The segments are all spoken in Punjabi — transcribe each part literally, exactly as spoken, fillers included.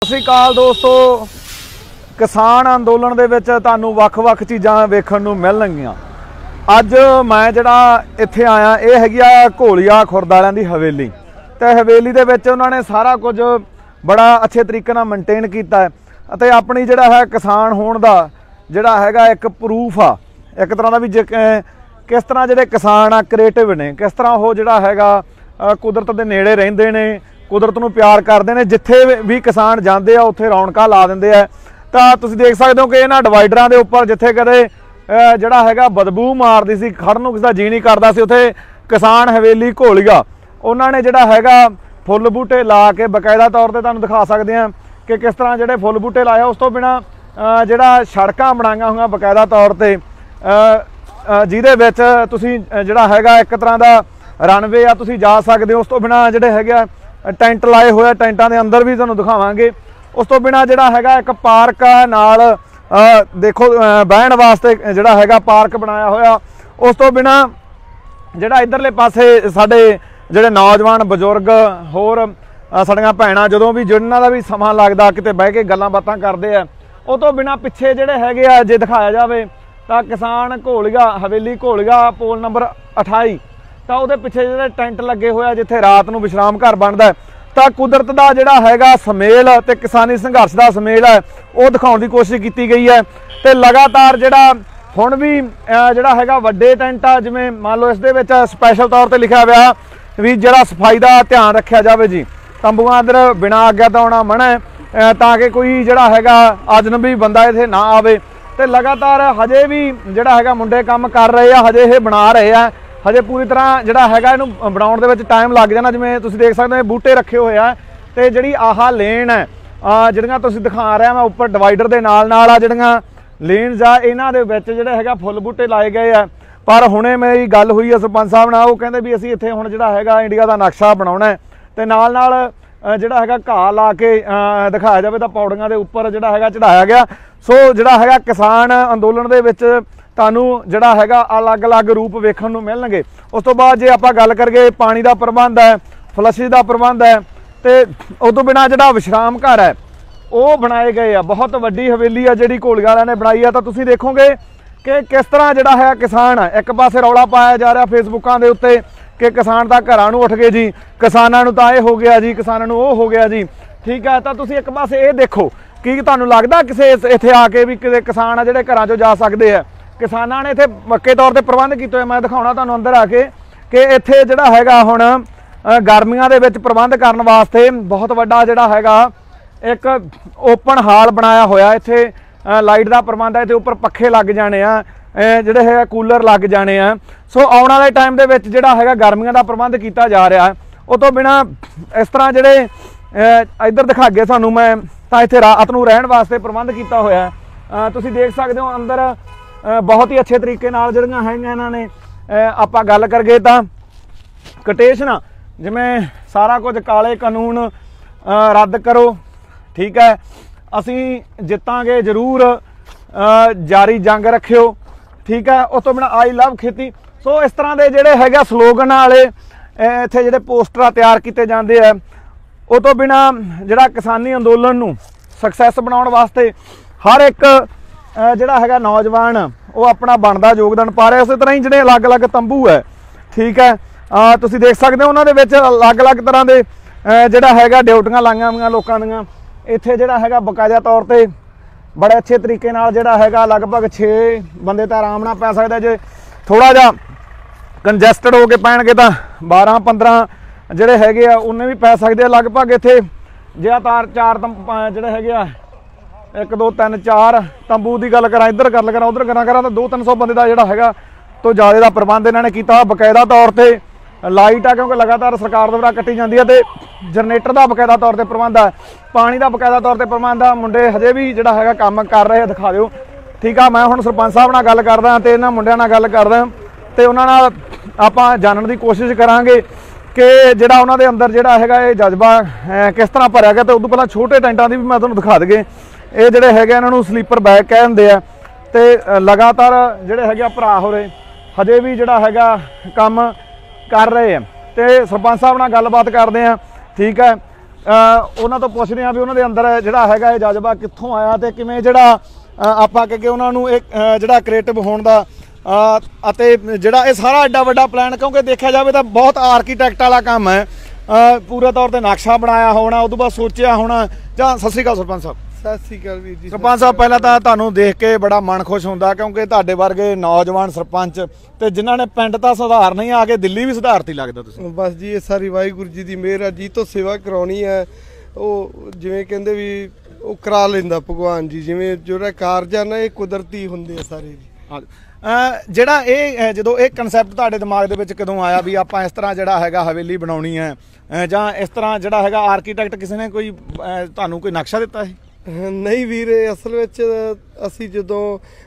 सत श्री अकाल दोस्तों, किसान अंदोलन दे विच तुहानूं वख-वख चीज़ां वेखण नूं मिलणगीਆਂ। अज मैं जिहड़ा इत्थे आया ये हैगी आ घोलिया खुरद वालियां दी हवेली। ते हवेली दे विच उन्हां ने सारा कुछ बड़ा अच्छे तरीके नाल मेनटेन कीता है अते अपनी जिहड़ा है किसान होण दा जिहड़ा हैगा एक प्रूफ आ एक तरह का भी किस तरह जिहड़े किसान आ क्रिएटिव ने, किस तरह वो जिहड़ा हैगा कुदरत दे नेड़े रहिंदे ने, कुदरत नूं प्यार करते हैं। जिथे भी किसान जाते हैं उत्थे रौनकां ला देंदे आ। तां तुसीं देख सकते हो कि इन्हां डिवाइडरां दे उपर जिथे कदे जिहड़ा हैगा बदबू मारदी सी, खड़न नूं किसी दा जी नहीं करदा सी, उत्थे किसान हवेली घोलिया उन्हां ने जिहड़ा हैगा फुੱਲ बूटे ला के बकायदा तौर पर तुहानूं दिखा सकते हैं कि किस तरह जिहड़े फुੱਲ बूटे लाए। उस तो बिना जिहड़ा सड़कां बनाईआं होईआं बकायदा तौर पर जिहदे विच तुसीं जिहड़ा हैगा एक तरह का रनवे आ तुसीं जा सकदे हो। उस तो बिना जिहड़े हैगे टेंट लाए हुए टेंटां दे अंदर भी तुहानूं दिखावांगे। उस तो बिना जिहड़ा हैगा एक पार्क नाल देखो बहण वास्ते जिहड़ा हैगा पार्क बनाया होया। उस तो बिना जिहड़ा इधरले पासे साडे जिहड़े नौजवान बजुर्ग होर साडियां भैणां जदों भी जिन्हां दा भी समां लगदा किते बह के गल्लां बातां करदे आ। उस तो बिना पिछे जिहड़े हैगे आ जे दिखाया जावे तां किसान घोलिया हवेली घोलिया पोल नंबर अठाई तो वो पिछे जो टेंट लगे हुए जिथे रात को विश्राम घर बनता है। तो कुदरत का जोड़ा है समेल तो किसानी संघर्ष का समेल है वो दिखाने की कोशिश की गई है। तो लगातार जोड़ा हुण भी जोड़ा है वड्डे टेंट आ जिमें मान लो इस स्पैशल तौर पर लिखा हुआ भी जोड़ा सफाई का ध्यान रखा जाए जी, तंबूआं अंदर बिना आग्या तो आना मना है ताकि कोई जोड़ा है अजनबी बंदा इत्थे ना आवे। तो लगातार हजे भी जोड़ा है मुंडे काम कर रहे हैं, हजे ये बना रहे हैं, हजे पूरी तरह जिहड़ा हैगा इहनूं बनाउण दे विच टाइम लग जाना। जिवें तुसीं देख सकदे हो बूटे रखे हुए आ ते जिहड़ी आह लेन है जिहड़ियां तुसीं दिखा रहा मैं उपर डिवाइडर दे नाल नाल आ जिहड़ियां लेन्स आ इन्हां दे विच जिहड़े हैगा फुੱਲ बूटे लाए गए आ। पर हुणे मेरी गल हुई है सरपंच साहब नाल, वो कहंदे भी असीं इत्थे हुण जिहड़ा हैगा इंडिया दा नक्शा बनाउणा है ते नाल नाल जिहड़ा हैगा घाह ला के दिखाया जावे तां पौड़ियां दे उपर जिहड़ा हैगा चढ़ाया गया। सो जिहड़ा हैगा किसान अंदोलन दे विच तानू जिहड़ा हैगा अलग अलग रूप वेखण नूं मिलणगे। उस तो बाद जे आपां गल करिए पानी का प्रबंध है, फ्लशिश का प्रबंध है, तो उस तो बिना जिहड़ा विश्राम घर है वो बनाए गए आ। बहुत वड्डी हवेली है जिहड़ी घोलिया वालियां ने बनाई है। तो तुसीं देखोगे कि किस तरह जिहड़ा है किसान है एक पासे रौला पाया जा रहा फेसबुकां दे उत्ते कि किसान तां घरां नूं उठ गए जी, किसानां नूं तां इह हो गया जी, किसानां नूं ओह हो गया जी। ठीक है, तो तुसीं एक पासे ये देखो कि तुहानूं लगदा किसे इत्थे आके भी किते किसान आ जिहड़े घरां चों जा सकदे आ। किसानां ने इत्थे पक्के तौर पर प्रबंध किए। मैं दिखाउणा तुहानूं अंदर आके कि इत्थे जिहड़ा हैगा हुण गर्मियां दे विच प्रबंध करन वास्ते बहुत वड्डा जिहड़ा हैगा एक ओपन हाल बनाया होया। इत्थे लाइट का प्रबंध है, इत्थे उपर पक्खे लग जाने आ, जिहड़े है कूलर लग जाने आ। सो आउण वाले टाइम दे विच जिहड़ा हैगा गर्मियां का प्रबंध किया जा रहा है। उस तो बिना इस तरह जिहड़े इधर दिखा के सानूं मैं तां इत्थे रात नूं रहण वास्ते प्रबंध किया होया। तुसीं देख सकदे हो अंदर बहुत ही अच्छे तरीके नाल जिहड़ियां हैगियां इन्हां ने आपां गल करगे तां कटेशना जिवें सारा कुछ काले कानून रद्द करो। ठीक है, असीं जितांगे जरूर, जारी जंग रखियो। ठीक है, उस तो बिना आई लव खेती। सो इस तरह के जिहड़े हैगे स्लोगन वाले इत्थे जिहड़े पोस्टर तैयार किए जाते हैं। उस तो बिना जिहड़ा किसानी अंदोलन नूं सक्सैस बनाउण वास्ते हर एक जिहड़ा हैगा नौजवान वो अपना बनदा योगदान पा रहा है। उस तरह ही जिहड़े अलग अलग तंबू है। ठीक है, तुसीं देख सकदे हो उन्हां दे विच अलग अलग तरह के जिहड़ा हैगा ड्यूटियां लाइआं होईआं लोकां दीआं। इत्थे जिहड़ा हैगा बकायदा तौर पर बड़े अच्छे तरीके नाल जिहड़ा हैगा लगभग छे बंदे तां आराम नाल पै सकदे। जे थोड़ा जिहा कंजैसटड हो के पैणगे तां बारह पंद्रह जिहड़े हैगे आ उन्ने भी पै सकदे आ। लगभग इत्थे जे तार चार जिहड़े हैगे आ एक दो तीन चार तंबू की गल करा, इधर गल करा, उधर करा करा तो दो तीन सौ बंदे का जोड़ा है तो ज़्यादा का प्रबंध इन्होंने किया बकायदा तौर पर। लाइट आ क्योंकि लगातार सरकार द्वारा कट्टी जाती है, तो जनरेटर का बकायदा तौर पर प्रबंध है, पानी का बकायदा तौर पर प्रबंध है। मुंडे हजे भी जोड़ा है काम कर रहे हैं, दिखा दो। ठीक है, मैं हुण सरपंच साहब नाल गल करदा तो इन्होंने मुंडियां नाल गल करदा तो उन्हां नाल आपां जानने की कोशिश करांगे कि जिहड़ा उन्हां दे अंदर जिहड़ा हैगा ये जज्बा किस तरह भरिया गया। तो उदों पहलां छोटे टेंटां दी भी मैं तुहानूं दिखा दगे। ये जिहड़े हैगे इन्हां नूं स्लीपर बैग कह दिंदे आ। ते लगातार जिहड़े हैगे भरा होरे हजे भी जिहड़ा हैगा काम कर रहे हैं। तो सरपंच साहब नाल गलबात करते हैं। ठीक है, ਉਹਨਾਂ ਤੋਂ ਪੁੱਛਦੇ ਹਾਂ ਵੀ ਉਹਨਾਂ ਦੇ ਅੰਦਰ ਜਿਹੜਾ ਹੈਗਾ ਇਹ ਜਜ਼ਬਾ ਕਿੱਥੋਂ ਆਇਆ ਤੇ ਕਿਵੇਂ ਜਿਹੜਾ ਆਪਾਂ ਕਿ ਉਹਨਾਂ ਨੂੰ ਇਹ ਜਿਹੜਾ ਕ੍ਰੀਏਟਿਵ ਹੋਣ ਦਾ ਅਤੇ ਜਿਹੜਾ ਇਹ ਸਾਰਾ ਐਡਾ ਵੱਡਾ ਪਲਾਨ, ਕਿਉਂਕਿ ਦੇਖਿਆ ਜਾਵੇ ਤਾਂ ਬਹੁਤ ਆਰਕੀਟੈਕਟ ਵਾਲਾ ਕੰਮ ਹੈ, ਪੂਰੇ ਤੌਰ ਤੇ ਨਕਸ਼ਾ ਬਣਾਇਆ ਹੋਣਾ, ਉਦੋਂ ਬਾਅਦ ਸੋਚਿਆ ਹੋਣਾ ਜਾਂ। ਸਤਿ ਸ਼੍ਰੀ ਅਕਾਲ ਸਰਪੰਚ ਸਾਹਿਬ। ਸਤਿ ਸ਼੍ਰੀ ਅਕਾਲ ਵੀਰ ਜੀ। ਸਰਪੰਚ ਸਾਹਿਬ, ਪਹਿਲਾਂ ਤਾਂ ਤੁਹਾਨੂੰ ਦੇਖ ਕੇ ਬੜਾ ਮਨ ਖੁਸ਼ ਹੁੰਦਾ, ਕਿਉਂਕਿ ਤੁਹਾਡੇ ਵਰਗੇ ਨੌਜਵਾਨ ਸਰਪੰਚ ਤੇ ਜਿਨ੍ਹਾਂ ਨੇ ਪਿੰਡ ਤਾਂ ਸੁਧਾਰ ਨਹੀਂ ਆ ਕੇ ਦਿੱਲੀ ਵੀ ਸੁਧਾਰਤੀ ਲੱਗਦਾ ਤੁਸੀਂ। ਬਸ ਜੀ ਇਹ ਸਾਰੀ ਵਾਹਿਗੁਰੂ ਜੀ ਦੀ ਮਿਹਰ ਆ ਜੀ, ਤੋਂ ਸੇਵਾ ਕਰਾਉਣੀ ਹੈ ਉਹ ਜਿਵੇਂ ਕਹਿੰਦੇ ਵੀ ਉਹ ਕਰਾ ਲੈਂਦਾ ਭਗਵਾਨ ਜੀ, ਜਿਵੇਂ ਜਿਹੜਾ ਕਾਰਜ ਆ ਨਾ ਇਹ ਕੁਦਰਤੀ ਹੁੰਦੇ ਆ ਸਾਰੇ ਜੀ। ਜਿਹੜਾ ਇਹ ਜਦੋਂ ਇਹ ਕਨਸੈਪਟ ਤੁਹਾਡੇ ਦਿਮਾਗ ਦੇ ਵਿੱਚ ਕਦੋਂ ਆਇਆ ਵੀ ਆਪਾਂ ਇਸ ਤਰ੍ਹਾਂ ਜਿਹੜਾ ਹੈਗਾ ਹਵੇਲੀ ਬਣਾਉਣੀ ਹੈ, ਜਾਂ ਇਸ ਤਰ੍ਹਾਂ ਜਿਹੜਾ ਹੈਗਾ ਆਰਕੀਟੈਕਟ ਕਿਸੇ ਨੇ ਕੋਈ ਤੁਹਾਨੂੰ ਕੋਈ ਨਕਸ਼ਾ ਦਿੱਤਾ ਹੈ? ਨਹੀਂ ਵੀਰੇ, ਅਸਲ ਵਿੱਚ ਅਸੀਂ ਜਦੋਂ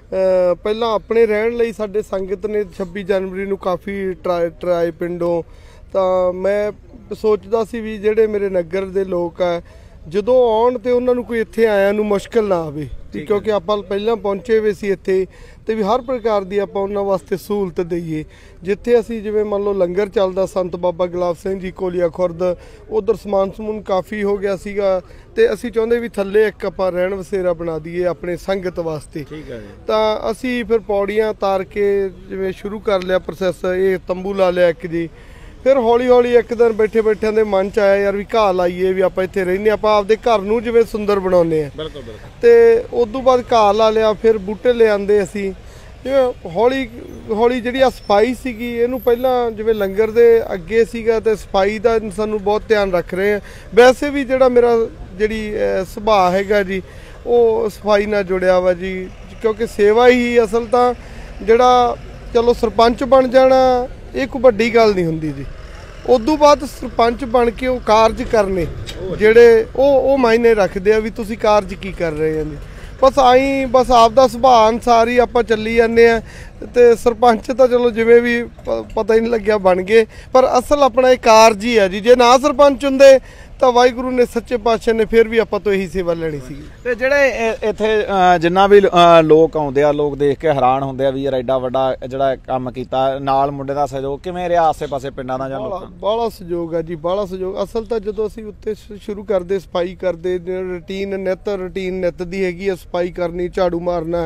ਪਹਿਲਾਂ ਆਪਣੇ ਰਹਿਣ ਲਈ ਸਾਡੇ ਸੰਗਤ ਨੇ ਛੱਬੀ ਜਨਵਰੀ ਨੂੰ ਕਾਫੀ ਟਰਾਏ ਟਰਾਏ ਪਿੰਡੋਂ, ਤਾਂ ਮੈਂ ਸੋਚਦਾ ਸੀ ਵੀ ਜਿਹੜੇ ਮੇਰੇ ਨਗਰ ਦੇ ਲੋਕ ਆ ਜਦੋਂ ਆਉਣ ਤੇ ਉਹਨਾਂ ਨੂੰ ਕੋਈ ਇੱਥੇ ਆਇਆ ਨੂੰ ਮੁਸ਼ਕਿਲ ਨਾ ਆਵੇ, ਕਿਉਂਕਿ ਆਪਾਂ ਪਹਿਲਾਂ ਪਹੁੰਚੇ ਹੋਏ ਸੀ ਇੱਥੇ ਤੇ ਵੀ ਹਰ ਪ੍ਰਕਾਰ ਦੀ ਆਪਾਂ ਉਹਨਾਂ ਵਾਸਤੇ ਸਹੂਲਤ ਦਈਏ। ਜਿੱਥੇ ਅਸੀਂ ਜਿਵੇਂ ਮੰਨ ਲਓ ਲੰਗਰ ਚੱਲਦਾ ਸੰਤ ਬਾਬਾ ਗੁਲਾਬ ਸਿੰਘ ਜੀ ਕੋਲੀਆ ਖੁਰਦ, ਉਧਰ ਸਮਾਨ ਸਮੂਨ ਕਾਫੀ ਹੋ ਗਿਆ ਸੀਗਾ ਤੇ ਅਸੀਂ ਚਾਹੁੰਦੇ ਵੀ ਥੱਲੇ ਇੱਕ ਆਪਾਂ ਰਹਿਣ ਵਸੇਰਾ ਬਣਾ ਦਈਏ ਆਪਣੇ ਸੰਗਤ ਵਾਸਤੇ। ਠੀਕ ਹੈ ਜੀ। ਤਾਂ ਅਸੀਂ ਫਿਰ ਪੌੜੀਆਂ ਤਾਰ ਕੇ ਜਿਵੇਂ ਸ਼ੁਰੂ ਕਰ ਲਿਆ ਪ੍ਰੋਸੈਸ, ਇਹ ਤੰਬੂ ਲਾ ਲਿਆ ਇੱਕ ਜੀ। ਫਿਰ ਹੌਲੀ ਹੌਲੀ ਇੱਕ ਦਿਨ ਬੈਠੇ ਬੈਠਿਆਂ ਦੇ ਮਨ 'ਚ ਆਇਆ ਯਾਰ ਵੀ ਘਾਹ ਲਾਈਏ, ਵੀ ਆਪਾਂ ਇੱਥੇ ਰਹਿੰਦੇ ਆਪਾਂ ਆਪਦੇ ਘਰ ਨੂੰ ਜਿਵੇਂ ਸੁੰਦਰ ਬਣਾਉਂਦੇ ਆ। ਬਿਲਕੁਲ ਬਿਲਕੁਲ। ਤੇ ਉਸ ਤੋਂ ਬਾਅਦ ਘਾਹ ਲਾ ਲਿਆ, ਫਿਰ ਬੂਟੇ ਲਿਆਂਦੇ ਅਸੀਂ, ਜਿਵੇਂ ਹੌਲੀ ਹੌਲੀ ਜਿਹੜੀ ਆ ਸਫਾਈ ਸੀਗੀ ਇਹਨੂੰ ਪਹਿਲਾਂ ਜਿਵੇਂ ਲੰਗਰ ਦੇ ਅੱਗੇ ਸੀਗਾ ਤੇ ਸਫਾਈ ਦਾ ਸਾਨੂੰ ਬਹੁਤ ਧਿਆਨ ਰੱਖ ਰਹੇ ਆ। ਵੈਸੇ ਵੀ ਜਿਹੜਾ ਮੇਰਾ ਜਿਹੜੀ ਸੁਭਾਅ ਹੈਗਾ ਜੀ ਉਹ ਸਫਾਈ ਨਾਲ ਜੁੜਿਆ ਵਾ ਜੀ, ਕਿਉਂਕਿ ਸੇਵਾ ਹੀ ਅਸਲ ਤਾਂ ਜਿਹੜਾ ਚਲੋ ਸਰਪੰਚ ਬਣ ਜਾਣਾ ਇਹ ਕੋਈ ਵੱਡੀ ਗੱਲ ਨਹੀਂ ਹੁੰਦੀ ਜੀ, ਉਦੋਂ ਬਾਅਦ ਸਰਪੰਚ ਬਣ ਕੇ ਉਹ ਕਾਰਜ ਕਰਨੇ ਜਿਹੜੇ ਉਹ ਉਹ ਮਾਇਨੇ ਰੱਖਦੇ ਆ ਵੀ ਤੁਸੀਂ ਕਾਰਜ ਕੀ ਕਰ ਰਹੇ ਆ ਜੀ। ਬਸ ਆਈ ਬਸ ਆਪਦਾ ਸੁਭਾਅ ਅਨੁਸਾਰ ਹੀ ਆਪਾਂ ਚੱਲੀ ਜਾਂਦੇ ਆ ਤੇ ਸਰਪੰਚ ਤਾਂ ਚਲੋ ਜਿਵੇਂ ਵੀ ਪਤਾ ਹੀ ਨਹੀਂ ਲੱਗਿਆ ਬਣ ਗਏ, ਪਰ ਅਸਲ ਆਪਣਾ ਇਹ ਕਾਰਜ ਹੀ ਆ ਜੀ। ਜੇ ਨਾ ਸਰਪੰਚ ਹੁੰਦੇ ਤਾਂ ਵਾਹਿਗੁਰੂ ਨੇ ਸੱਚੇ ਪਾਤਸ਼ਾਹ ਨੇ ਫਿਰ ਵੀ ਆਪਾਂ ਤੋਂ ਇਹੀ ਸੇਵਾ ਲੈਣੀ ਸੀ। ਤੇ ਜਿਹੜੇ ਇੱਥੇ ਜਿੰਨਾ ਵੀ ਲੋਕ ਆਉਂਦੇ ਆ, ਲੋਕ ਦੇਖ ਕੇ ਹੈਰਾਨ ਹੁੰਦੇ ਆ ਵੀ ਯਾਰ ਐਡਾ ਵੱਡਾ ਜਿਹੜਾ ਕੰਮ ਕੀਤਾ, ਨਾਲ ਮੁੰਡੇ ਦਾ ਸਹਿਯੋਗ ਕਿਵੇਂ ਰਿਹਾ ਆਸੇ ਪਾਸੇ ਪਿੰਡਾਂ ਦਾ ਜਾਂ ਲੋਕਾਂ? ਬਾਹਲਾ ਸਹਿਯੋਗ ਆ ਜੀ, ਬਾਹਲਾ ਸਹਿਯੋਗ। ਅਸਲ ਤਾਂ ਜਦੋਂ ਅਸੀਂ ਉੱਤੇ ਸ਼ੁਰੂ ਕਰਦੇ ਸਫਾਈ ਕਰਦੇ, ਰੂਟੀਨ ਨਿੱਤ ਰੂਟੀਨ ਨਿੱਤ ਦੀ ਹੈਗੀ ਆ ਸਫਾਈ ਕਰਨੀ, ਝਾੜੂ ਮਾਰਨਾ,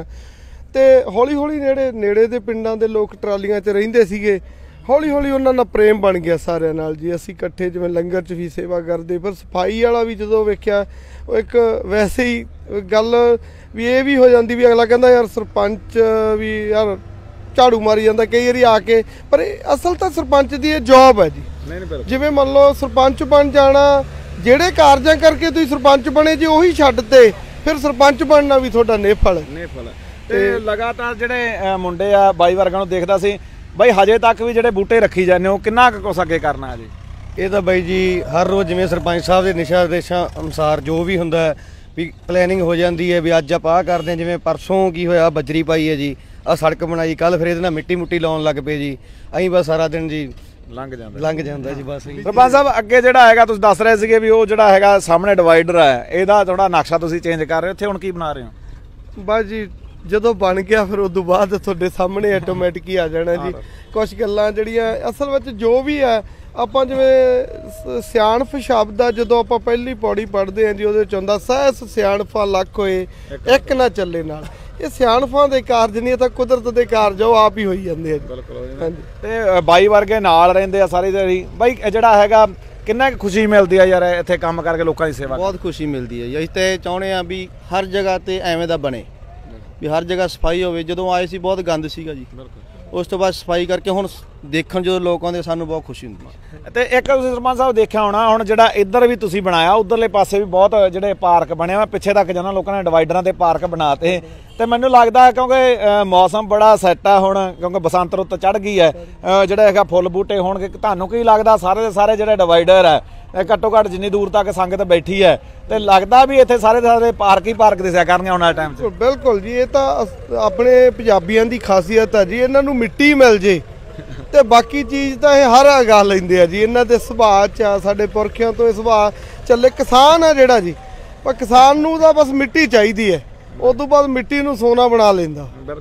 ਤੇ ਹੌਲੀ ਹੌਲੀ ਨੇੜੇ ਨੇੜੇ ਦੇ ਪਿੰਡਾਂ ਦੇ ਲੋਕ ਟਰਾਲੀਆਂ 'ਚ ਰਹਿੰਦੇ ਸੀਗੇ, ਹੌਲੀ ਹੌਲੀ ਉਹਨਾਂ ਨਾਲ ਪ੍ਰੇਮ ਬਣ ਗਿਆ ਸਾਰਿਆਂ ਨਾਲ ਜੀ। ਅਸੀਂ ਇਕੱਠੇ ਜਿਵੇਂ ਲੰਗਰ 'ਚ ਵੀ ਸੇਵਾ ਕਰਦੇ, ਪਰ ਸਫਾਈ ਵਾਲਾ ਵੀ ਜਦੋਂ ਵੇਖਿਆ ਉਹ ਇੱਕ ਵੈਸੇ ਹੀ ਗੱਲ ਵੀ ਇਹ ਵੀ ਹੋ ਜਾਂਦੀ ਵੀ ਅਗਲਾ ਕਹਿੰਦਾ ਯਾਰ ਸਰਪੰਚ ਵੀ ਯਾਰ ਝਾੜੂ ਮਾਰੀ ਜਾਂਦਾ ਕਈ ਵਾਰੀ ਆ ਕੇ, ਪਰ ਅਸਲ ਤਾਂ ਸਰਪੰਚ ਦੀ ਇਹ ਜੌਬ ਹੈ ਜੀ। ਜਿਵੇਂ ਮੰਨ ਲਓ ਸਰਪੰਚ ਬਣ ਜਾਣਾ, ਜਿਹੜੇ ਕਾਰਜਾਂ ਕਰਕੇ ਤੁਸੀਂ ਸਰਪੰਚ ਬਣੇ ਜੇ ਉਹੀ ਛੱਡ ਤੇ ਫਿਰ ਸਰਪੰਚ ਬਣਨਾ ਵੀ ਤੁਹਾਡਾ ਨਿਫਲ ਨਿਫਲ। ਤੇ ਲਗਾਤਾਰ ਜਿਹੜੇ ਮੁੰਡੇ ਆ ਬਾਈ ਵਰਗਾਂ ਨੂੰ ਦੇਖਦਾ ਸੀ ਬਾਈ, ਹਜੇ ਤੱਕ ਵੀ ਜਿਹੜੇ ਬੂਟੇ ਰੱਖੀ ਜਾਂਦੇ ਹੋ ਕਿੰਨਾ ਕੁ ਕੁਛ ਅੱਗੇ ਕਰਨਾ ਹੈ ਜੀ? ਇਹ ਤਾਂ ਬਾਈ ਜੀ ਹਰ ਰੋਜ਼ ਜਿਵੇਂ ਸਰਪੰਚ ਸਾਹਿਬ ਦੇ ਨਿਸ਼ਾ ਨਿਰਦੇਸ਼ਾਂ ਅਨੁਸਾਰ ਜੋ ਵੀ ਹੁੰਦਾ ਵੀ ਪਲੈਨਿੰਗ ਹੋ ਜਾਂਦੀ ਹੈ ਵੀ ਅੱਜ ਆਪਾਂ ਆਹ ਕਰਦੇ ਹਾਂ। ਜਿਵੇਂ ਪਰਸੋਂ ਕੀ ਹੋਇਆ, ਬੱਜਰੀ ਪਾਈ ਹੈ ਜੀ, ਆਹ ਸੜਕ ਬਣਾਈ, ਕੱਲ ਫਿਰ ਇਹਦੇ ਨਾਲ ਮਿੱਟੀ ਮੁੱਟੀ ਲਾਉਣ ਲੱਗ ਪਏ ਜੀ। ਅਸੀਂ ਬਸ ਸਾਰਾ ਦਿਨ ਜੀ ਲੰਘ ਜਾਂਦਾ ਲੰਘ ਜਾਂਦਾ ਜੀ ਬਸ। ਸਰਪੰਚ ਸਾਹਿਬ ਅੱਗੇ ਜਿਹੜਾ ਹੈਗਾ ਤੁਸੀਂ ਦੱਸ ਰਹੇ ਸੀਗੇ ਵੀ ਉਹ ਜਿਹੜਾ ਹੈਗਾ ਸਾਹਮਣੇ ਡਿਵਾਈਡਰ ਹੈ, ਇਹਦਾ ਥੋੜਾ ਨਕਸ਼ਾ ਤੁਸੀਂ ਚੇਂਜ ਕਰ ਰਹੇ ਹੋ, ਇੱਥੇ ਹੁਣ ਕੀ ਬਣਾ ਰਹੇ ਹੋ? ਬਸ ਜੀ ਜਦੋਂ ਬਣ ਗਿਆ ਫਿਰ ਉਦੋਂ ਬਾਅਦ ਤੁਹਾਡੇ ਸਾਹਮਣੇ ਆਟੋਮੈਟਿਕ ਹੀ ਆ ਜਾਣਾ ਜੀ। ਕੁਛ ਗੱਲਾਂ ਜਿਹੜੀਆਂ ਅਸਲ ਵਿੱਚ ਜੋ ਵੀ ਹੈ ਆਪਾਂ ਜਿਵੇਂ ਸਿਆਣਪ ਸ਼ਬਦ ਆ, ਜਦੋਂ ਆਪਾਂ ਪਹਿਲੀ ਪੌੜੀ ਪੜ੍ਹਦੇ ਹਾਂ ਜੀ ਉਹਦੇ ਚ ਹੁੰਦਾ ਸਹਿਸ ਸਿਆਣਪਾਂ ਲੱਖ ਹੋਏ ਇੱਕ ਨਾ ਚੱਲੇ ਨਾਲ। ਇਹ ਸਿਆਣਪਾਂ ਦੇ ਕਾਰਜ ਨਹੀਂ, ਤਾਂ ਕੁਦਰਤ ਦੇ ਕਾਰਜ ਉਹ ਆਪ ਹੀ ਹੋਈ ਜਾਂਦੇ ਆ ਜੀ। ਹਾਂਜੀ। ਤੇ ਬਾਈ ਵਰਗੇ ਨਾਲ ਰਹਿੰਦੇ ਆ ਸਾਰੀ ਦਿਹਾੜੀ, ਬਾਈ ਜਿਹੜਾ ਹੈਗਾ ਕਿੰਨਾ ਕੁ ਖੁਸ਼ੀ ਮਿਲਦੀ ਆ ਯਾਰ ਇੱਥੇ ਕੰਮ ਕਰਕੇ ਲੋਕਾਂ ਦੀ ਸੇਵਾ? ਬਹੁਤ ਖੁਸ਼ੀ ਮਿਲਦੀ ਹੈ ਜੀ। ਅਸੀਂ ਤੇ ਚਾਹੁੰਦੇ ਆ ਵੀ ਹਰ ਜਗ੍ਹਾ ਤੇ ਐਵੇਂ ਦਾ ਬਣੇ ਵੀ ਹਰ ਜਗ੍ਹਾ ਸਫਾਈ ਹੋਵੇ। ਜਦੋਂ ਆਏ ਸੀ ਬਹੁਤ ਗੰਦ ਸੀਗਾ ਜੀ, ਉਸ ਤੋਂ ਬਾਅਦ ਸਫਾਈ ਕਰਕੇ ਹੁਣ ਦੇਖਣ ਜਦੋਂ ਲੋਕ ਆਉਂਦੇ ਸਾਨੂੰ ਬਹੁਤ ਖੁਸ਼ੀ ਹੁੰਦੀ ਹੈ। ਤੇ ਇੱਕ ਤੁਸੀਂ ਸਰਪੰਚ ਸਾਹਿਬ ਦੇਖਿਆ ਹੋਣਾ ਹੁਣ ਜਿਹੜਾ ਇੱਧਰ ਵੀ ਤੁਸੀਂ ਬਣਾਇਆ, ਉਧਰਲੇ ਪਾਸੇ ਵੀ ਬਹੁਤ ਜਿਹੜੇ ਪਾਰਕ ਬਣੇ ਵਾ, ਪਿੱਛੇ ਤੱਕ ਜਾਣਾ ਲੋਕਾਂ ਨੇ ਡਿਵਾਈਡਰਾਂ ਦੇ ਪਾਰਕ ਬਣਾਤੇ। ਤੇ ਮੈਨੂੰ ਲੱਗਦਾ ਕਿਉਂਕਿ ਮੌਸਮ ਬੜਾ ਸੈੱਟ ਆ ਹੁਣ, ਕਿਉਂਕਿ ਬਸੰਤ ਰੁੱਤ ਚੜ੍ਹ ਗਈ ਹੈ, ਜਿਹੜਾ ਹੈਗਾ ਫੁੱਲ ਬੂਟੇ ਹੋਣਗੇ। ਤੁਹਾਨੂੰ ਕੀ ਲੱਗਦਾ ਸਾਰੇ ਦੇ ਸਾਰੇ ਜਿਹੜੇ ਡਿਵਾਈਡਰ ਹੈ ਘੱਟੋ ਘੱਟ ਜਿੰਨੀ ਦੂਰ ਤੱਕ ਸੰਗਤ ਬੈਠੀ ਹੈ ਤੇ ਲੱਗਦਾ ਵੀ ਇੱਥੇ ਸਾਰੇ ਸਾਰੇ ਪਾਰਕ ਹੀ ਪਾਰਕ ਦਿਸਿਆ ਕਰਨਗੇ ਆਉਣ ਵਾਲੇ ਟਾਈਮ 'ਚ? ਬਿਲਕੁਲ ਜੀ, ਇਹ ਤਾਂ ਆਪਣੇ ਪੰਜਾਬੀਆਂ ਦੀ ਖਾਸੀਅਤ ਹੈ ਜੀ, ਇਹਨਾਂ ਨੂੰ ਮਿੱਟੀ ਮਿਲ ਜੇ ਤੇ ਬਾਕੀ ਚੀਜ਼ ਤਾਂ ਇਹ ਹਰ ਅਗਾ ਲੈਂਦੇ ਆ ਜੀ। ਇਹਨਾਂ ਦੇ ਸੁਭਾਅ 'ਚ ਆ, ਸਾਡੇ ਪੁਰਖਿਆਂ ਤੋਂ ਇਹ ਸੁਭਾਅ ਚੱਲੇ। ਕਿਸਾਨ ਆ ਜਿਹੜਾ ਜੀ, ਪਰ ਕਿਸਾਨ ਨੂੰ ਤਾਂ ਬਸ ਮਿੱਟੀ ਚਾਹੀਦੀ ਹੈ, ਉਸ ਤੋਂ ਬਾਅਦ ਮਿੱਟੀ ਨੂੰ ਸੋਨਾ ਬਣਾ ਲੈਂਦਾ। ਬਿਲਕੁਲ।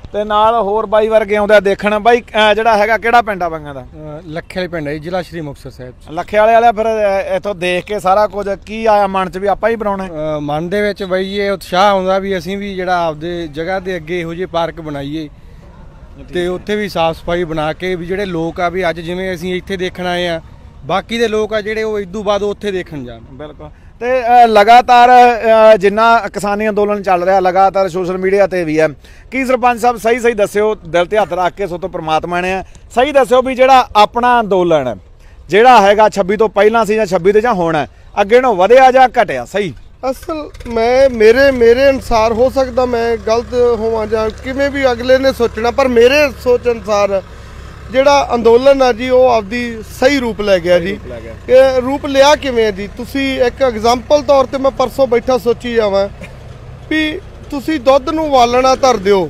ਤੇ ਨਾਲ ਹੋਰ ਬਾਈ ਵਰਗੇ ਆਉਂਦੇ ਆ ਦੇਖਣ। ਬਾਈ ਅਹ ਜਿਹੜਾ ਹੈਗਾ ਕਿਹੜਾ ਪਿੰਡ ਆ ਬੰਗਾਂ ਦਾ? ਲੱਖੇ ਵਾਲੇ ਪਿੰਡ ਹੈ ਜੀ, ਜ਼ਿਲ੍ਹਾ ਸ਼੍ਰੀ ਮੁਕਤਸਰ ਸਾਹਿਬ। ਲੱਖੇ ਵਾਲੇ ਵਾਲੇ ਫਿਰ ਇੱਥੋਂ ਦੇਖ ਕੇ ਸਾਰਾ ਕੁਝ ਕੀ ਆਇਆ ਮਨ 'ਚ ਵੀ ਆਪਾਂ ਹੀ ਬਣਾਉਣਾ? ਅ, ਮਨ ਦੇ ਵਿੱਚ ਬਈ ਇਹ ਉਤਸ਼ਾਹ ਆਉਂਦਾ ਵੀ ਅਸੀਂ ਵੀ ਜਿਹੜਾ ਆਪਦੇ ਜਗ੍ਹਾ ਦੇ ਅੱਗੇ ਇਹੋ ਜਿਹੇ ਪਾਰਕ ਬਣਾਈਏ ਤੇ ਉੱਥੇ ਵੀ ਸਾਫ਼ ਸਫਾਈ ਬਣਾ ਕੇ ਵੀ ਜਿਹੜੇ ਲੋਕ ਆ ਵੀ ਅੱਜ ਜਿਵੇਂ ਅਸੀਂ ਇੱਥੇ ਦੇਖਣ ਆਏ ਆ, ਬਾਕੀ ਦੇ ਲੋਕ ਆ ਜਿਹੜੇ ਉਹ ਇਦੋਂ ਬਾਅਦ ਉੱਥੇ ਦੇਖਣ ਜਾਣ। ਬਿਲਕੁਲ। ਤੇ ਅ, ਲਗਾਤਾਰ ਅ, ਜਿੰਨਾ ਕਿਸਾਨੀ ਅੰਦੋਲਨ ਚੱਲ ਰਿਹਾ ਲਗਾਤਾਰ ਸੋਸ਼ਲ ਮੀਡੀਆ ਤੇ ਵੀ ਹੈ, ਕੀ ਸਰਪੰਚ ਸਾਹਿਬ ਸਹੀ ਸਹੀ ਦੱਸਿਓ, ਦਿਲ ਤੇ ਹੱਥ ਰੱਖ ਕੇ ਸੋ ਤੋਂ ਪ੍ਰਮਾਤਮਾ ਨੇ ਸਹੀ ਦੱਸਿਓ ਵੀ ਜਿਹੜਾ ਆਪਣਾ ਅੰਦੋਲਨ ਜਿਹੜਾ ਹੈਗਾ ਛੱਬੀ ਤੋਂ ਪਹਿਲਾਂ ਸੀ ਜਾਂ ਛੱਬੀ ਤੇ ਜਾਂ ਹੁਣ ਹੈ, ਅੱਗੇ ਨੂੰ ਵਧਿਆ ਜਾਂ ਘਟਿਆ? ਸਹੀ ਅਸਲ ਮੈਂ ਮੇਰੇ ਮੇਰੇ ਅਨੁਸਾਰ, ਹੋ ਸਕਦਾ ਮੈਂ ਗਲਤ ਹੋਵਾਂ ਜਾਂ ਕਿਵੇਂ ਵੀ ਅਗਲੇ ਨੇ ਸੋਚਣਾ, ਪਰ ਮੇਰੇ ਸੋਚ ਅਨੁਸਾਰ ਜਿਹੜਾ ਅੰਦੋਲਨ ਆ ਜੀ ਉਹ ਆਪਦੀ ਸਹੀ ਰੂਪ ਲੈ ਗਿਆ ਜੀ। ਇਹ ਰੂਪ ਲਿਆ ਕਿਵੇਂ ਹੈ ਜੀ? ਤੁਸੀਂ ਇੱਕ ਐਗਜ਼ਾਮਪਲ ਤੌਰ ਤੇ ਮੈਂ ਪਰਸੋਂ ਬੈਠਾ ਸੋਚੀ ਜਾਵਾਂ ਵੀ ਤੁਸੀਂ ਦੁੱਧ ਨੂੰ ਉਬਾਲਣਾ ਧਰ ਦਿਓ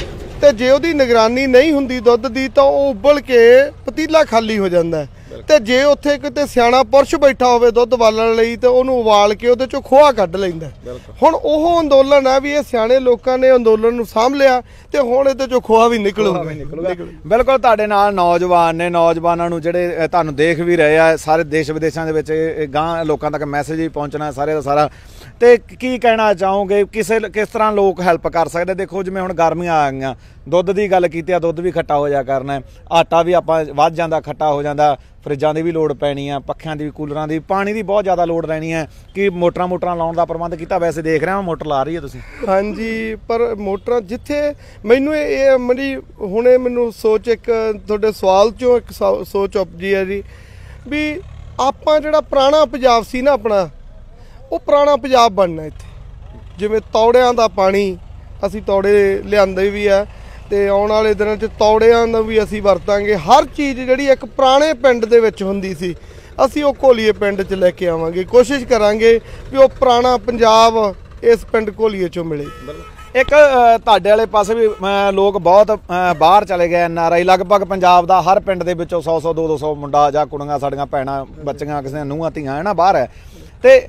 ਤੇ ਜੇ ਉਹਦੀ ਨਿਗਰਾਨੀ ਨਹੀਂ ਹੁੰਦੀ ਦੁੱਧ ਦੀ ਤਾਂ ਉਹ ਉਬਲ ਕੇ ਪਤੀਲਾ ਖਾਲੀ ਹੋ ਜਾਂਦਾ ਹੈ। ਤੇ ਜੇ ਉੱਥੇ ਕਿਤੇ ਸਿਆਣਾ ਪੁਰਸ਼ ਬੈਠਾ ਹੋਵੇ ਦੁੱਧ ਉਬਾਲਣ ਲਈ ਤੇ ਉਹਨੂੰ ਉਬਾਲ ਕੇ ਉਹਦੇ ਚੋਂ ਖੋਆ ਕੱਢ ਲੈਂਦਾ। ਹੁਣ ਉਹ ਅੰਦੋਲਨ ਹੈ ਵੀ ਇਹ ਸਿਆਣੇ ਲੋਕਾਂ ਨੇ ਅੰਦੋਲਨ ਨੂੰ ਸਾਂਭ ਲਿਆ ਤੇ ਹੁਣ ਇਹਦੇ ਚੋਂ ਖੋਆ ਵੀ ਨਿਕਲੂਗਾ। ਬਿਲਕੁਲ ਤੁਹਾਡੇ ਨਾਲ ਨੌਜਵਾਨ ਨੇ, ਨੌਜਵਾਨਾਂ ਨੂੰ ਜਿਹੜੇ ਤੁਹਾਨੂੰ ਦੇਖ ਵੀ ਰਹੇ ਆ, ਸਾਰੇ ਦੇਸ਼ ਵਿਦੇਸ਼ਾਂ ਦੇ ਵਿੱਚ ਗਾਂ ਲੋਕਾਂ ਤੱਕ ਮੈਸੇਜ ਵੀ ਪਹੁੰਚਣਾ ਸਾਰੇ ਦਾ ਸਾਰਾ, ਤੇ ਕੀ ਕਹਿਣਾ ਚਾਹੋਗੇ ਕਿਸੇ ਕਿਸ ਤਰ੍ਹਾਂ ਲੋਕ ਹੈਲਪ ਕਰ ਸਕਦੇ? ਦੇਖੋ ਜਿਵੇਂ ਹੁਣ ਗਰਮੀਆਂ ਆ ਗਈਆਂ, ਦੁੱਧ ਦੀ ਗੱਲ ਕੀਤੀ ਆ, ਦੁੱਧ ਵੀ ਖੱਟਾ ਹੋ ਜਾ ਕਰਨਾ, ਆਟਾ ਵੀ ਆਪਾਂ ਵੱਧ ਜਾਂਦਾ ਖੱਟਾ ਹੋ ਜਾਂਦਾ, ਫਰਿੱਜਾਂ ਦੀ ਵੀ ਲੋੜ ਪੈਣੀ ਆ, ਪੱਖਿਆਂ ਦੀ ਵੀ, ਕੂਲਰਾਂ ਦੀ, ਪਾਣੀ ਦੀ ਬਹੁਤ ਜ਼ਿਆਦਾ ਲੋੜ ਰਹਿਣੀ ਹੈ। ਕੀ ਮੋਟਰਾਂ ਮੋਟਰਾਂ ਲਾਉਣ ਦਾ ਪ੍ਰਬੰਧ ਕੀਤਾ? ਵੈਸੇ ਦੇਖ ਰਿਹਾ ਮੋਟਰ ਲਾ ਰਹੀ ਹੈ ਤੁਸੀਂ? ਹਾਂਜੀ, ਪਰ ਮੋਟਰਾਂ ਜਿੱਥੇ ਮੈਨੂੰ ਇਹ ਮੇਰੀ ਹੁਣੇ ਮੈਨੂੰ ਸੋਚ ਇੱਕ ਤੁਹਾਡੇ ਸਵਾਲ ਚੋਂ ਇੱਕ ਸੋਚ ਉਪਜੀ ਹੈ ਜੀ ਵੀ ਆਪਾਂ ਜਿਹੜਾ ਪੁਰਾਣਾ ਪੰਜਾਬ ਸੀ ਨਾ ਆਪਣਾ, ਉਹ ਪੁਰਾਣਾ ਪੰਜਾਬ ਬਣਨਾ ਇੱਥੇ। ਜਿਵੇਂ ਤੌੜਿਆਂ ਦਾ ਪਾਣੀ ਅਸੀਂ ਤੌੜੇ ਲਿਆਂਦੇ ਵੀ ਆ ਤੇ ਆਉਣ ਵਾਲੇ ਦਿਨਾਂ 'ਚ ਤੌੜਿਆਂ ਦਾ ਵੀ ਅਸੀਂ ਵਰਤਾਂਗੇ। ਹਰ ਚੀਜ਼ ਜਿਹੜੀ ਇੱਕ ਪੁਰਾਣੇ ਪਿੰਡ ਦੇ ਵਿੱਚ ਹੁੰਦੀ ਸੀ ਅਸੀਂ ਉਹ ਘੋਲੀਏ ਪਿੰਡ 'ਚ ਲੈ ਕੇ ਆਵਾਂਗੇ। ਕੋਸ਼ਿਸ਼ ਕਰਾਂਗੇ ਵੀ ਉਹ ਪੁਰਾਣਾ ਪੰਜਾਬ ਇਸ ਪਿੰਡ ਘੋਲੀਏ 'ਚੋਂ ਮਿਲੇ। ਇੱਕ ਤੁਹਾਡੇ ਵਾਲੇ ਪਾਸੇ ਵੀ ਲੋਕ ਬਹੁਤ ਬਾਹਰ ਚਲੇ ਗਏ, ਐਨ ਆਰ ਆਈ, ਲਗਭਗ ਪੰਜਾਬ ਦਾ ਹਰ ਪਿੰਡ ਦੇ ਵਿੱਚੋਂ ਸੌ ਸੌ ਦੋ ਦੋ ਸੌ ਮੁੰਡਾ ਜਾਂ ਕੁੜੀਆਂ ਸਾਡੀਆਂ ਭੈਣਾਂ ਬੱਚੀਆਂ ਕਿਸੇ ਨੂੰਹਾਂ ਧੀਆਂ ਹੈ ਨਾ ਬਾਹਰ ਹੈ। ਤੇ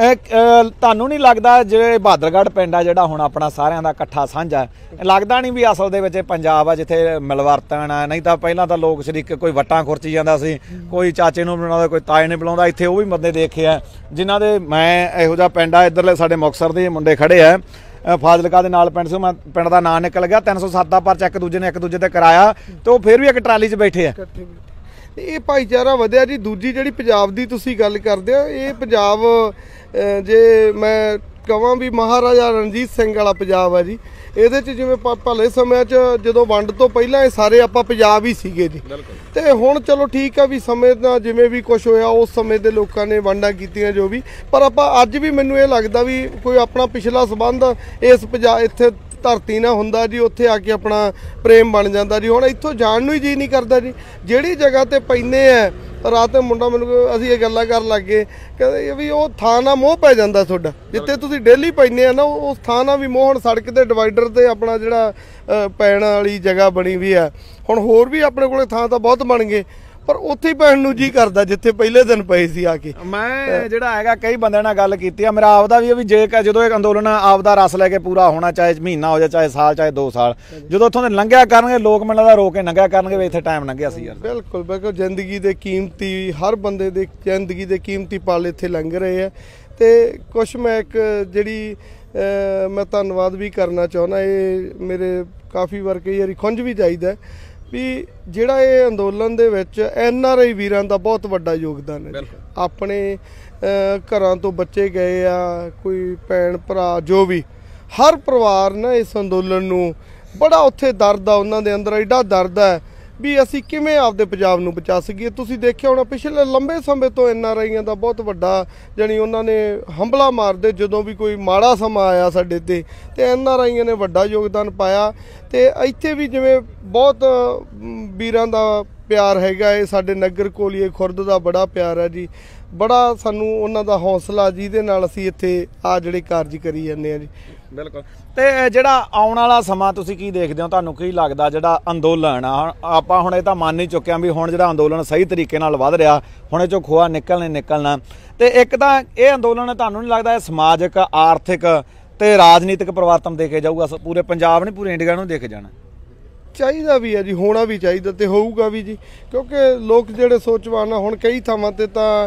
ਤੁਹਾਨੂੰ ਨਹੀਂ ਲੱਗਦਾ ਜਿਹੜੇ ਬਹਾਦਰਗੜ੍ਹ ਪਿੰਡ ਆ ਜਿਹੜਾ ਹੁਣ ਆਪਣਾ ਸਾਰਿਆਂ ਦਾ ਇਕੱਠਾ ਸਾਂਝਾ, ਲੱਗਦਾ ਨਹੀਂ ਵੀ ਅਸਲ ਦੇ ਵਿੱਚ ਪੰਜਾਬ ਆ ਜਿੱਥੇ ਮਿਲਵਰਤਨ ਆ? ਨਹੀਂ ਤਾਂ ਪਹਿਲਾਂ ਤਾਂ ਲੋਕ ਸ਼ਰੀਕ ਕੋਈ ਵੱਟਾਂ ਖੁਰਚੀ ਜਾਂਦਾ ਸੀ, ਕੋਈ ਚਾਚੇ ਨੂੰ ਬੁਲਾਉਂਦਾ, ਕੋਈ ਤਾਏ ਨੇ ਬੁਲਾਉਂਦਾ। ਇੱਥੇ ਉਹ ਵੀ ਬੰਦੇ ਦੇਖੇ ਆ ਜਿਨ੍ਹਾਂ ਦੇ, ਮੈਂ ਇਹੋ ਜਿਹਾ ਪਿੰਡ ਆ ਇੱਧਰਲੇ ਸਾਡੇ ਮੁਕਤਸਰ ਦੇ ਮੁੰਡੇ ਖੜੇ ਆ, ਫਾਜ਼ਿਲਕਾ ਦੇ ਨਾਲ ਪਿੰਡ ਸੀ, ਮੈਂ ਪਿੰਡ ਦਾ ਨਾਂ ਨਿਕਲ ਗਿਆ, ਤਿੰਨ ਸੌ ਸੱਤ ਦਾ ਪਰਚਾ ਇੱਕ ਦੂਜੇ ਨੇ ਇੱਕ ਦੂਜੇ ਤੇ ਕਰਾਇਆ ਤੇ ਉਹ ਫਿਰ ਵੀ ਇੱਕ ਟਰਾਲੀ 'ਚ ਬੈਠੇ ਆ। ਇਹ ਭਾਈਚਾਰਾ ਵਧਿਆ ਜੀ। ਦੂਜੀ ਜਿਹੜੀ ਪੰਜਾਬ ਦੀ ਤੁਸੀਂ ਗੱਲ ਕਰਦੇ ਆ, ਇਹ ਪੰਜਾਬ ਜੇ ਮੈਂ ਕਹਾਂ ਵੀ ਮਹਾਰਾਜਾ ਰਣਜੀਤ ਸਿੰਘ ਵਾਲਾ ਪੰਜਾਬ ਆ ਜੀ। ਇਹਦੇ 'ਚ ਜਿਵੇਂ ਭਲੇ ਸਮਿਆਂ 'ਚ ਜਦੋਂ ਵੰਡ ਤੋਂ ਪਹਿਲਾਂ ਇਹ ਸਾਰੇ ਆਪਾਂ ਪੰਜਾਬ ਹੀ ਸੀਗੇ ਜੀ। ਤੇ ਹੁਣ ਚਲੋ ਠੀਕ ਆ ਵੀ ਸਮੇਂ ਦਾ ਜਿਵੇਂ ਵੀ ਕੁਝ ਹੋਇਆ ਉਸ ਸਮੇਂ ਦੇ ਲੋਕਾਂ ਨੇ ਵੰਡਾਂ ਕੀਤੀਆਂ ਜੋ ਵੀ, ਪਰ ਆਪਾਂ ਅੱਜ ਵੀ ਮੈਨੂੰ ਇਹ ਲੱਗਦਾ ਵੀ ਕੋਈ ਆਪਣਾ ਪਿਛਲਾ ਸੰਬੰਧ ਇਸ ਪੰਜਾਬ ਇੱਥੇ ਧਰਤੀ ਨਾਲ ਹੁੰਦਾ ਜੀ, ਉੱਥੇ ਆ ਕੇ ਆਪਣਾ ਪ੍ਰੇਮ ਬਣ ਜਾਂਦਾ ਜੀ। ਹੁਣ ਇੱਥੋਂ ਜਾਣ ਨੂੰ ਹੀ ਜੀ ਨਹੀਂ ਕਰਦਾ ਜੀ। ਜਿਹੜੀ ਜਗ੍ਹਾ ਤੇ ਪੈਂਦੇ ਆ ਰਾਤ ਨੂੰ ਮੁੰਡਾ ਮੈਨੂੰ ਅਸੀਂ ਇਹ ਗੱਲਾਂ ਕਰਨ ਲੱਗ ਗਏ, ਕਹਿੰਦੇ ਵੀ ਉਹ ਥਾਂ ਨਾਲ ਮੋਹ ਪੈ ਜਾਂਦਾ ਤੁਹਾਡਾ, ਜਿੱਥੇ ਤੁਸੀਂ ਡੇਲੀ ਪੈਂਦੇ ਆ ਨਾ ਉਸ ਥਾਂ ਨਾਲ ਵੀ ਮੋਹ। ਹੁਣ ਸੜਕ ਦੇ ਡਿਵਾਈਡਰ ਤੇ ਆਪਣਾ ਜਿਹੜਾ ਪੈਣ ਵਾਲੀ ਜਗ੍ਹਾ ਬਣੀ ਵੀ ਆ, ਹੁਣ ਹੋਰ ਵੀ ਆਪਣੇ ਕੋਲੇ ਥਾਂ ਤਾਂ ਬਹੁਤ ਬਣ ਗਏ, ਪਰ ਉੱਥੇ ਹੀ ਪੈਣ ਨੂੰ ਜੀ ਕਰਦਾ ਜਿੱਥੇ ਪਹਿਲੇ ਦਿਨ ਪਏ ਸੀ ਆ ਕੇ। ਮੈਂ ਜਿਹੜਾ ਹੈਗਾ ਕਈ ਬੰਦਿਆਂ ਨਾਲ ਗੱਲ ਕੀਤੀ ਆ, ਮੇਰਾ ਆਪਦਾ ਵੀ ਵੀ ਜੇ ਜਦੋਂ ਇਹ ਅੰਦੋਲਨ ਆਪਦਾ ਰਸ ਲੈ ਕੇ ਪੂਰਾ ਹੋਣਾ, ਚਾਹੇ ਮਹੀਨਾ ਹੋ ਜਾਏ, ਚਾਹੇ ਸਾਲ, ਚਾਹੇ ਦੋ ਸਾਲ, ਜਦੋਂ ਉੱਥੋਂ ਦੇ ਲੰਘਿਆ ਕਰਨਗੇ ਲੋਕ ਮੈਨੂੰ ਲੱਗਦਾ ਰੋ ਕੇ ਲੰਘਿਆ ਕਰਨਗੇ ਵੀ ਇੱਥੇ ਟਾਈਮ ਲੰਘਿਆ ਸੀ ਯਾਰ। ਬਿਲਕੁਲ ਬਿਲਕੁਲ, ਜ਼ਿੰਦਗੀ ਦੇ ਕੀਮਤੀ, ਹਰ ਬੰਦੇ ਦੇ ਜ਼ਿੰਦਗੀ ਦੇ ਕੀਮਤੀ ਪਲ ਇੱਥੇ ਲੰਘ ਰਹੇ ਆ। ਤੇ ਕੁਛ ਮੈਂ ਇੱਕ ਜਿਹੜੀ ਮੈਂ ਧੰਨਵਾਦ ਵੀ ਕਰਨਾ ਚਾਹੁੰਦਾ, ਇਹ ਮੇਰੇ ਕਾਫੀ ਵਾਰ ਕਈ ਵਾਰੀ ਖੁੰਝ ਵੀ ਜਾਈਦਾ ਵੀ ਜਿਹੜਾ ਇਹ ਅੰਦੋਲਨ ਦੇ ਵਿੱਚ ਐਨ ਆਰ ਆਈ ਵੀਰਾਂ ਦਾ ਬਹੁਤ ਵੱਡਾ ਯੋਗਦਾਨ ਹੈ। ਆਪਣੇ ਘਰਾਂ ਤੋਂ ਬੱਚੇ ਗਏ ਆ, ਕੋਈ ਭੈਣ ਭਰਾ ਜੋ ਵੀ, ਹਰ ਪਰਿਵਾਰ ਨਾ ਇਸ ਅੰਦੋਲਨ ਨੂੰ ਬੜਾ ਉੱਥੇ ਦਰਦ ਆ, ਉਹਨਾਂ ਦੇ ਅੰਦਰ ਐਡਾ ਦਰਦ ਹੈ ਵੀ ਅਸੀਂ ਕਿਵੇਂ ਆਪਦੇ ਪੰਜਾਬ ਨੂੰ ਬਚਾ ਸਕੀਏ। ਤੁਸੀਂ ਦੇਖਿਆ ਹੋਣਾ ਪਿਛਲੇ ਲੰਬੇ ਸਮੇਂ ਤੋਂ ਐਨ ਆਰ ਆਈਆਂ ਦਾ ਬਹੁਤ ਵੱਡਾ ਜਾਣੀ ਉਹਨਾਂ ਨੇ ਹੰਭਲਾ ਮਾਰਦੇ ਜਦੋਂ ਵੀ ਕੋਈ ਮਾੜਾ ਸਮਾਂ ਆਇਆ ਸਾਡੇ ਤੇ, ਤੇ ਐਨ ਆਰ ਆਈਆਂ ਨੇ ਵੱਡਾ ਯੋਗਦਾਨ ਪਾਇਆ। ਤੇ ਇੱਥੇ ਵੀ ਜਿਵੇਂ ਬਹੁਤ ਵੀਰਾਂ ਦਾ ਪਿਆਰ ਹੈਗਾ, ਇਹ ਸਾਡੇ ਨਗਰ ਕੋਲੀਏ ਖੁਰਦ ਦਾ ਬੜਾ ਪਿਆਰ ਹੈ ਜੀ, ਬੜਾ ਸਾਨੂੰ ਉਹਨਾਂ ਦਾ ਹੌਸਲਾ ਜਿਹਦੇ ਨਾਲ ਅਸੀਂ ਇੱਥੇ ਆ ਜਿਹੜੇ ਕਾਰਜ ਕਰੀ ਜਾਂਦੇ ਆ ਜੀ। ਬਿਲਕੁਲ। ਤੇ ਜਿਹੜਾ ਆਉਣ ਵਾਲਾ ਸਮਾਂ ਤੁਸੀਂ ਕੀ ਦੇਖਦੇ ਹੋ? ਤੁਹਾਨੂੰ ਕੀ ਲੱਗਦਾ ਜਿਹੜਾ ਅੰਦੋਲਨ ਆ, ਆਪਾਂ ਹੁਣ ਇਹ ਤਾਂ ਮੰਨ ਹੀ ਚੁੱਕੇ ਹਾਂ ਵੀ ਹੁਣ ਜਿਹੜਾ ਅੰਦੋਲਨ ਸਹੀ ਤਰੀਕੇ ਨਾਲ ਵੱਧ ਰਿਹਾ, ਹੁਣ ਇਹ 'ਚੋਂ ਖੋਆ ਨਿਕਲਣੇ ਨਿਕਲਣਾ, ਤੇ ਇੱਕ ਤਾਂ ਇਹ ਅੰਦੋਲਨ ਤੁਹਾਨੂੰ ਨਹੀਂ ਲੱਗਦਾ ਇਹ ਸਮਾਜਿਕ, ਆਰਥਿਕ ਤੇ ਰਾਜਨੀਤਿਕ ਪਰਿਵਰਤਨ ਦੇ ਕੇ ਜਾਊਗਾ? ਪੂਰੇ ਪੰਜਾਬ ਨਹੀਂ, ਪੂਰੇ ਇੰਡੀਆ ਨੂੰ ਦੇ ਕੇ ਜਾਣਾ? ਚਾਹੀਦਾ ਵੀ ਹੈ ਜੀ, ਹੋਣਾ ਵੀ ਚਾਹੀਦਾ ਤੇ ਹੋਊਗਾ ਵੀ ਜੀ, ਕਿਉਂਕਿ ਲੋਕ ਜਿਹੜੇ ਸੋਚਵਾਨ ਆ ਹੁਣ ਕਈ ਥਾਵਾਂ ਤੇ ਤਾਂ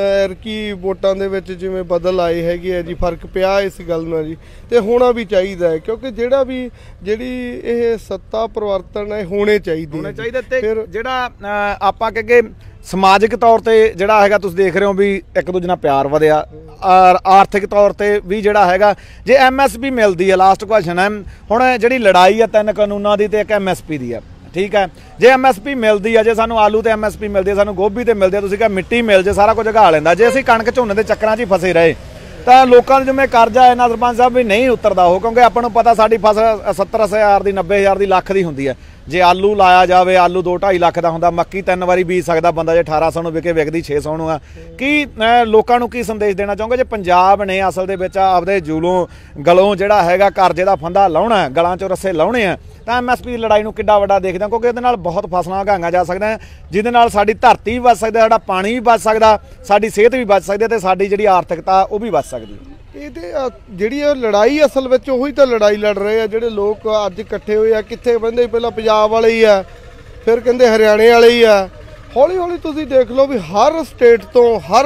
ਐਰਕੀ ਵੋਟਾਂ ਦੇ ਵਿੱਚ ਜਿਵੇਂ ਬਦਲ ਆਏ ਹੈਗੇ ਆ ਜੀ, ਫਰਕ ਪਿਆ ਇਸ ਗੱਲ ਨਾਲ ਜੀ, ਤੇ ਹੋਣਾ ਵੀ ਚਾਹੀਦਾ ਹੈ ਕਿਉਂਕਿ ਜਿਹੜਾ ਵੀ ਜਿਹੜੀ ਇਹ ਸੱਤਾ ਪਰਿਵਰਤਨ ਹੈ ਹੋਣੇ ਚਾਹੀਦੇ ਹੋਣੇ ਚਾਹੀਦੇ। ਤੇ ਜਿਹੜਾ ਆਪਾਂ ਕਹੇ ਸਮਾਜਿਕ ਤੌਰ ਤੇ ਜਿਹੜਾ ਹੈਗਾ ਤੁਸੀਂ ਦੇਖ ਰਹੇ ਹੋ ਵੀ ਇੱਕ ਦੂਜੇ ਨਾਲ ਪਿਆਰ ਵਧਿਆ, ਔਰ ਆਰਥਿਕ ਤੌਰ ਤੇ ਵੀ ਜਿਹੜਾ ਹੈਗਾ ਜੇ ਐਮ ਐਸ ਪੀ ਮਿਲਦੀ ਹੈ, ਲਾਸਟ ਕੁਐਸਚਨ ਹੈ ਹੁਣ ਜਿਹੜੀ ਲੜਾਈ ਹੈ ਤਿੰਨ ਕਾਨੂੰਨਾਂ ਦੀ ਤੇ ਇੱਕ ਐਮ ਐਸ ਪੀ ਦੀ ਹੈ, ਠੀਕ ਹੈ, ਜੇ ਐਮ ਐਸ ਪੀ ਮਿਲਦੀ ਹੈ, ਜੇ ਸਾਨੂੰ ਆਲੂ ਤੇ ਐਮ ਐਸ ਪੀ ਮਿਲਦੀ ਹੈ, ਸਾਨੂੰ ਗੋਭੀ ਤੇ ਮਿਲਦੀ ਹੈ, ਤੁਸੀਂ ਕਿਹਾ ਮਿੱਟੀ ਮਿਲ ਜੇ ਸਾਰਾ ਕੁਝ ਘਾ ਲੈਂਦਾ, ਜੇ ਅਸੀਂ ਕਣਕ ਝੋਨੇ ਦੇ ਚੱਕਰਾਂ 'ਚ ਹੀ ਫਸੇ ਰਹੇ ਤਾਂ ਲੋਕਾਂ ਨੂੰ ਜਿਵੇਂ ਕਰਜ਼ਾ ਹੈ ਨਾ ਸਰਪੰਚ ਸਾਹਿਬ ਵੀ ਨਹੀਂ ਉਤਰਦਾ ਉਹ, ਕਿਉਂਕਿ ਆਪਾਂ ਨੂੰ ਪਤਾ ਸਾਡੀ ਫਸਲ ਸੱਤਰ ਹਜ਼ਾਰ ਦੀ ਨੱਬੇ ਹਜ਼ਾਰ ਦੀ ਲੱਖ ਦੀ ਹੁੰਦੀ ਹੈ, ਜੇ ਆਲੂ ਲਾਇਆ ਜਾਵੇ ਆਲੂ ਦੋ ਢਾਈ ਲੱਖ ਦਾ ਹੁੰਦਾ, ਮੱਕੀ ਤਿੰਨ ਵਾਰੀ ਬੀਜ ਸਕਦਾ ਬੰਦਾ, ਜੇ ਅਠਾਰਾਂ ਸੌ ਨੂੰ ਵਿਕੇ ਵਿਕਦੀ ਛੇ ਸੌ ਨੂੰ ਆ। ਕੀ ਲੋਕਾਂ ਨੂੰ ਕੀ ਸੰਦੇਸ਼ ਦੇਣਾ ਚਾਹੋਗੇ ਜੇ ਪੰਜਾਬ ਨੇ ਅਸਲ ਦੇ ਵਿੱਚ ਆਪਦੇ ਜੂਲੋਂ ਗਲੋਂ ਜਿਹੜਾ ਹੈਗਾ ਕਰਜ਼ੇ ਦਾ ਫੰਦਾ ਲਾਉਣਾ, ਗਲਾਂ 'ਚੋਂ ਰੱਸੇ ਲਾਉਣੇ ਆ, ਤਾਂ ਐਮ ਐਸ ਪੀ ਦੀ ਲੜਾਈ ਨੂੰ ਕਿੱਡਾ ਵੱਡਾ ਦੇਖਦੇ ਹਾਂ, ਕਿਉਂਕਿ ਇਹਦੇ ਨਾਲ ਬਹੁਤ ਫਸਲਾਂ ਉਗਾਈਆਂ ਜਾ ਸਕਦੀਆਂ, ਜਿਹਦੇ ਨਾਲ ਸਾਡੀ ਧਰਤੀ ਵੀ ਬਚ ਸਕਦੀ, ਸਾਡਾ ਪਾਣੀ ਵੀ ਬਚ ਸਕਦਾ, ਸਾਡੀ ਸਿਹਤ ਵੀ ਬਚ ਸਕਦੀ ਤੇ ਸਾਡੀ ਜਿਹੜੀ ਆਰਥਿਕਤਾ ਉਹ ਵੀ ਬਚ ਸਕਦੀ। ਇਹ ਤੇ ਜਿਹੜੀ ਇਹ ਲੜਾਈ ਅਸਲ ਵਿੱਚ ਉਹੀ ਤਾਂ ਲੜਾਈ ਲੜ ਰਹੇ ਆ ਜਿਹੜੇ ਲੋਕ ਅੱਜ ਇਕੱਠੇ ਹੋਏ ਆ, ਕਿੱਥੇ ਕਹਿੰਦੇ ਪਹਿਲਾਂ ਪੰਜਾਬ ਵਾਲੇ ਹੀ ਆ, ਫਿਰ ਕਹਿੰਦੇ ਹਰਿਆਣੇ ਵਾਲੇ ਹੀ ਆ, ਹੌਲੀ ਹੌਲੀ ਤੁਸੀਂ ਦੇਖ ਲਓ ਵੀ ਹਰ ਸਟੇਟ ਤੋਂ ਹਰ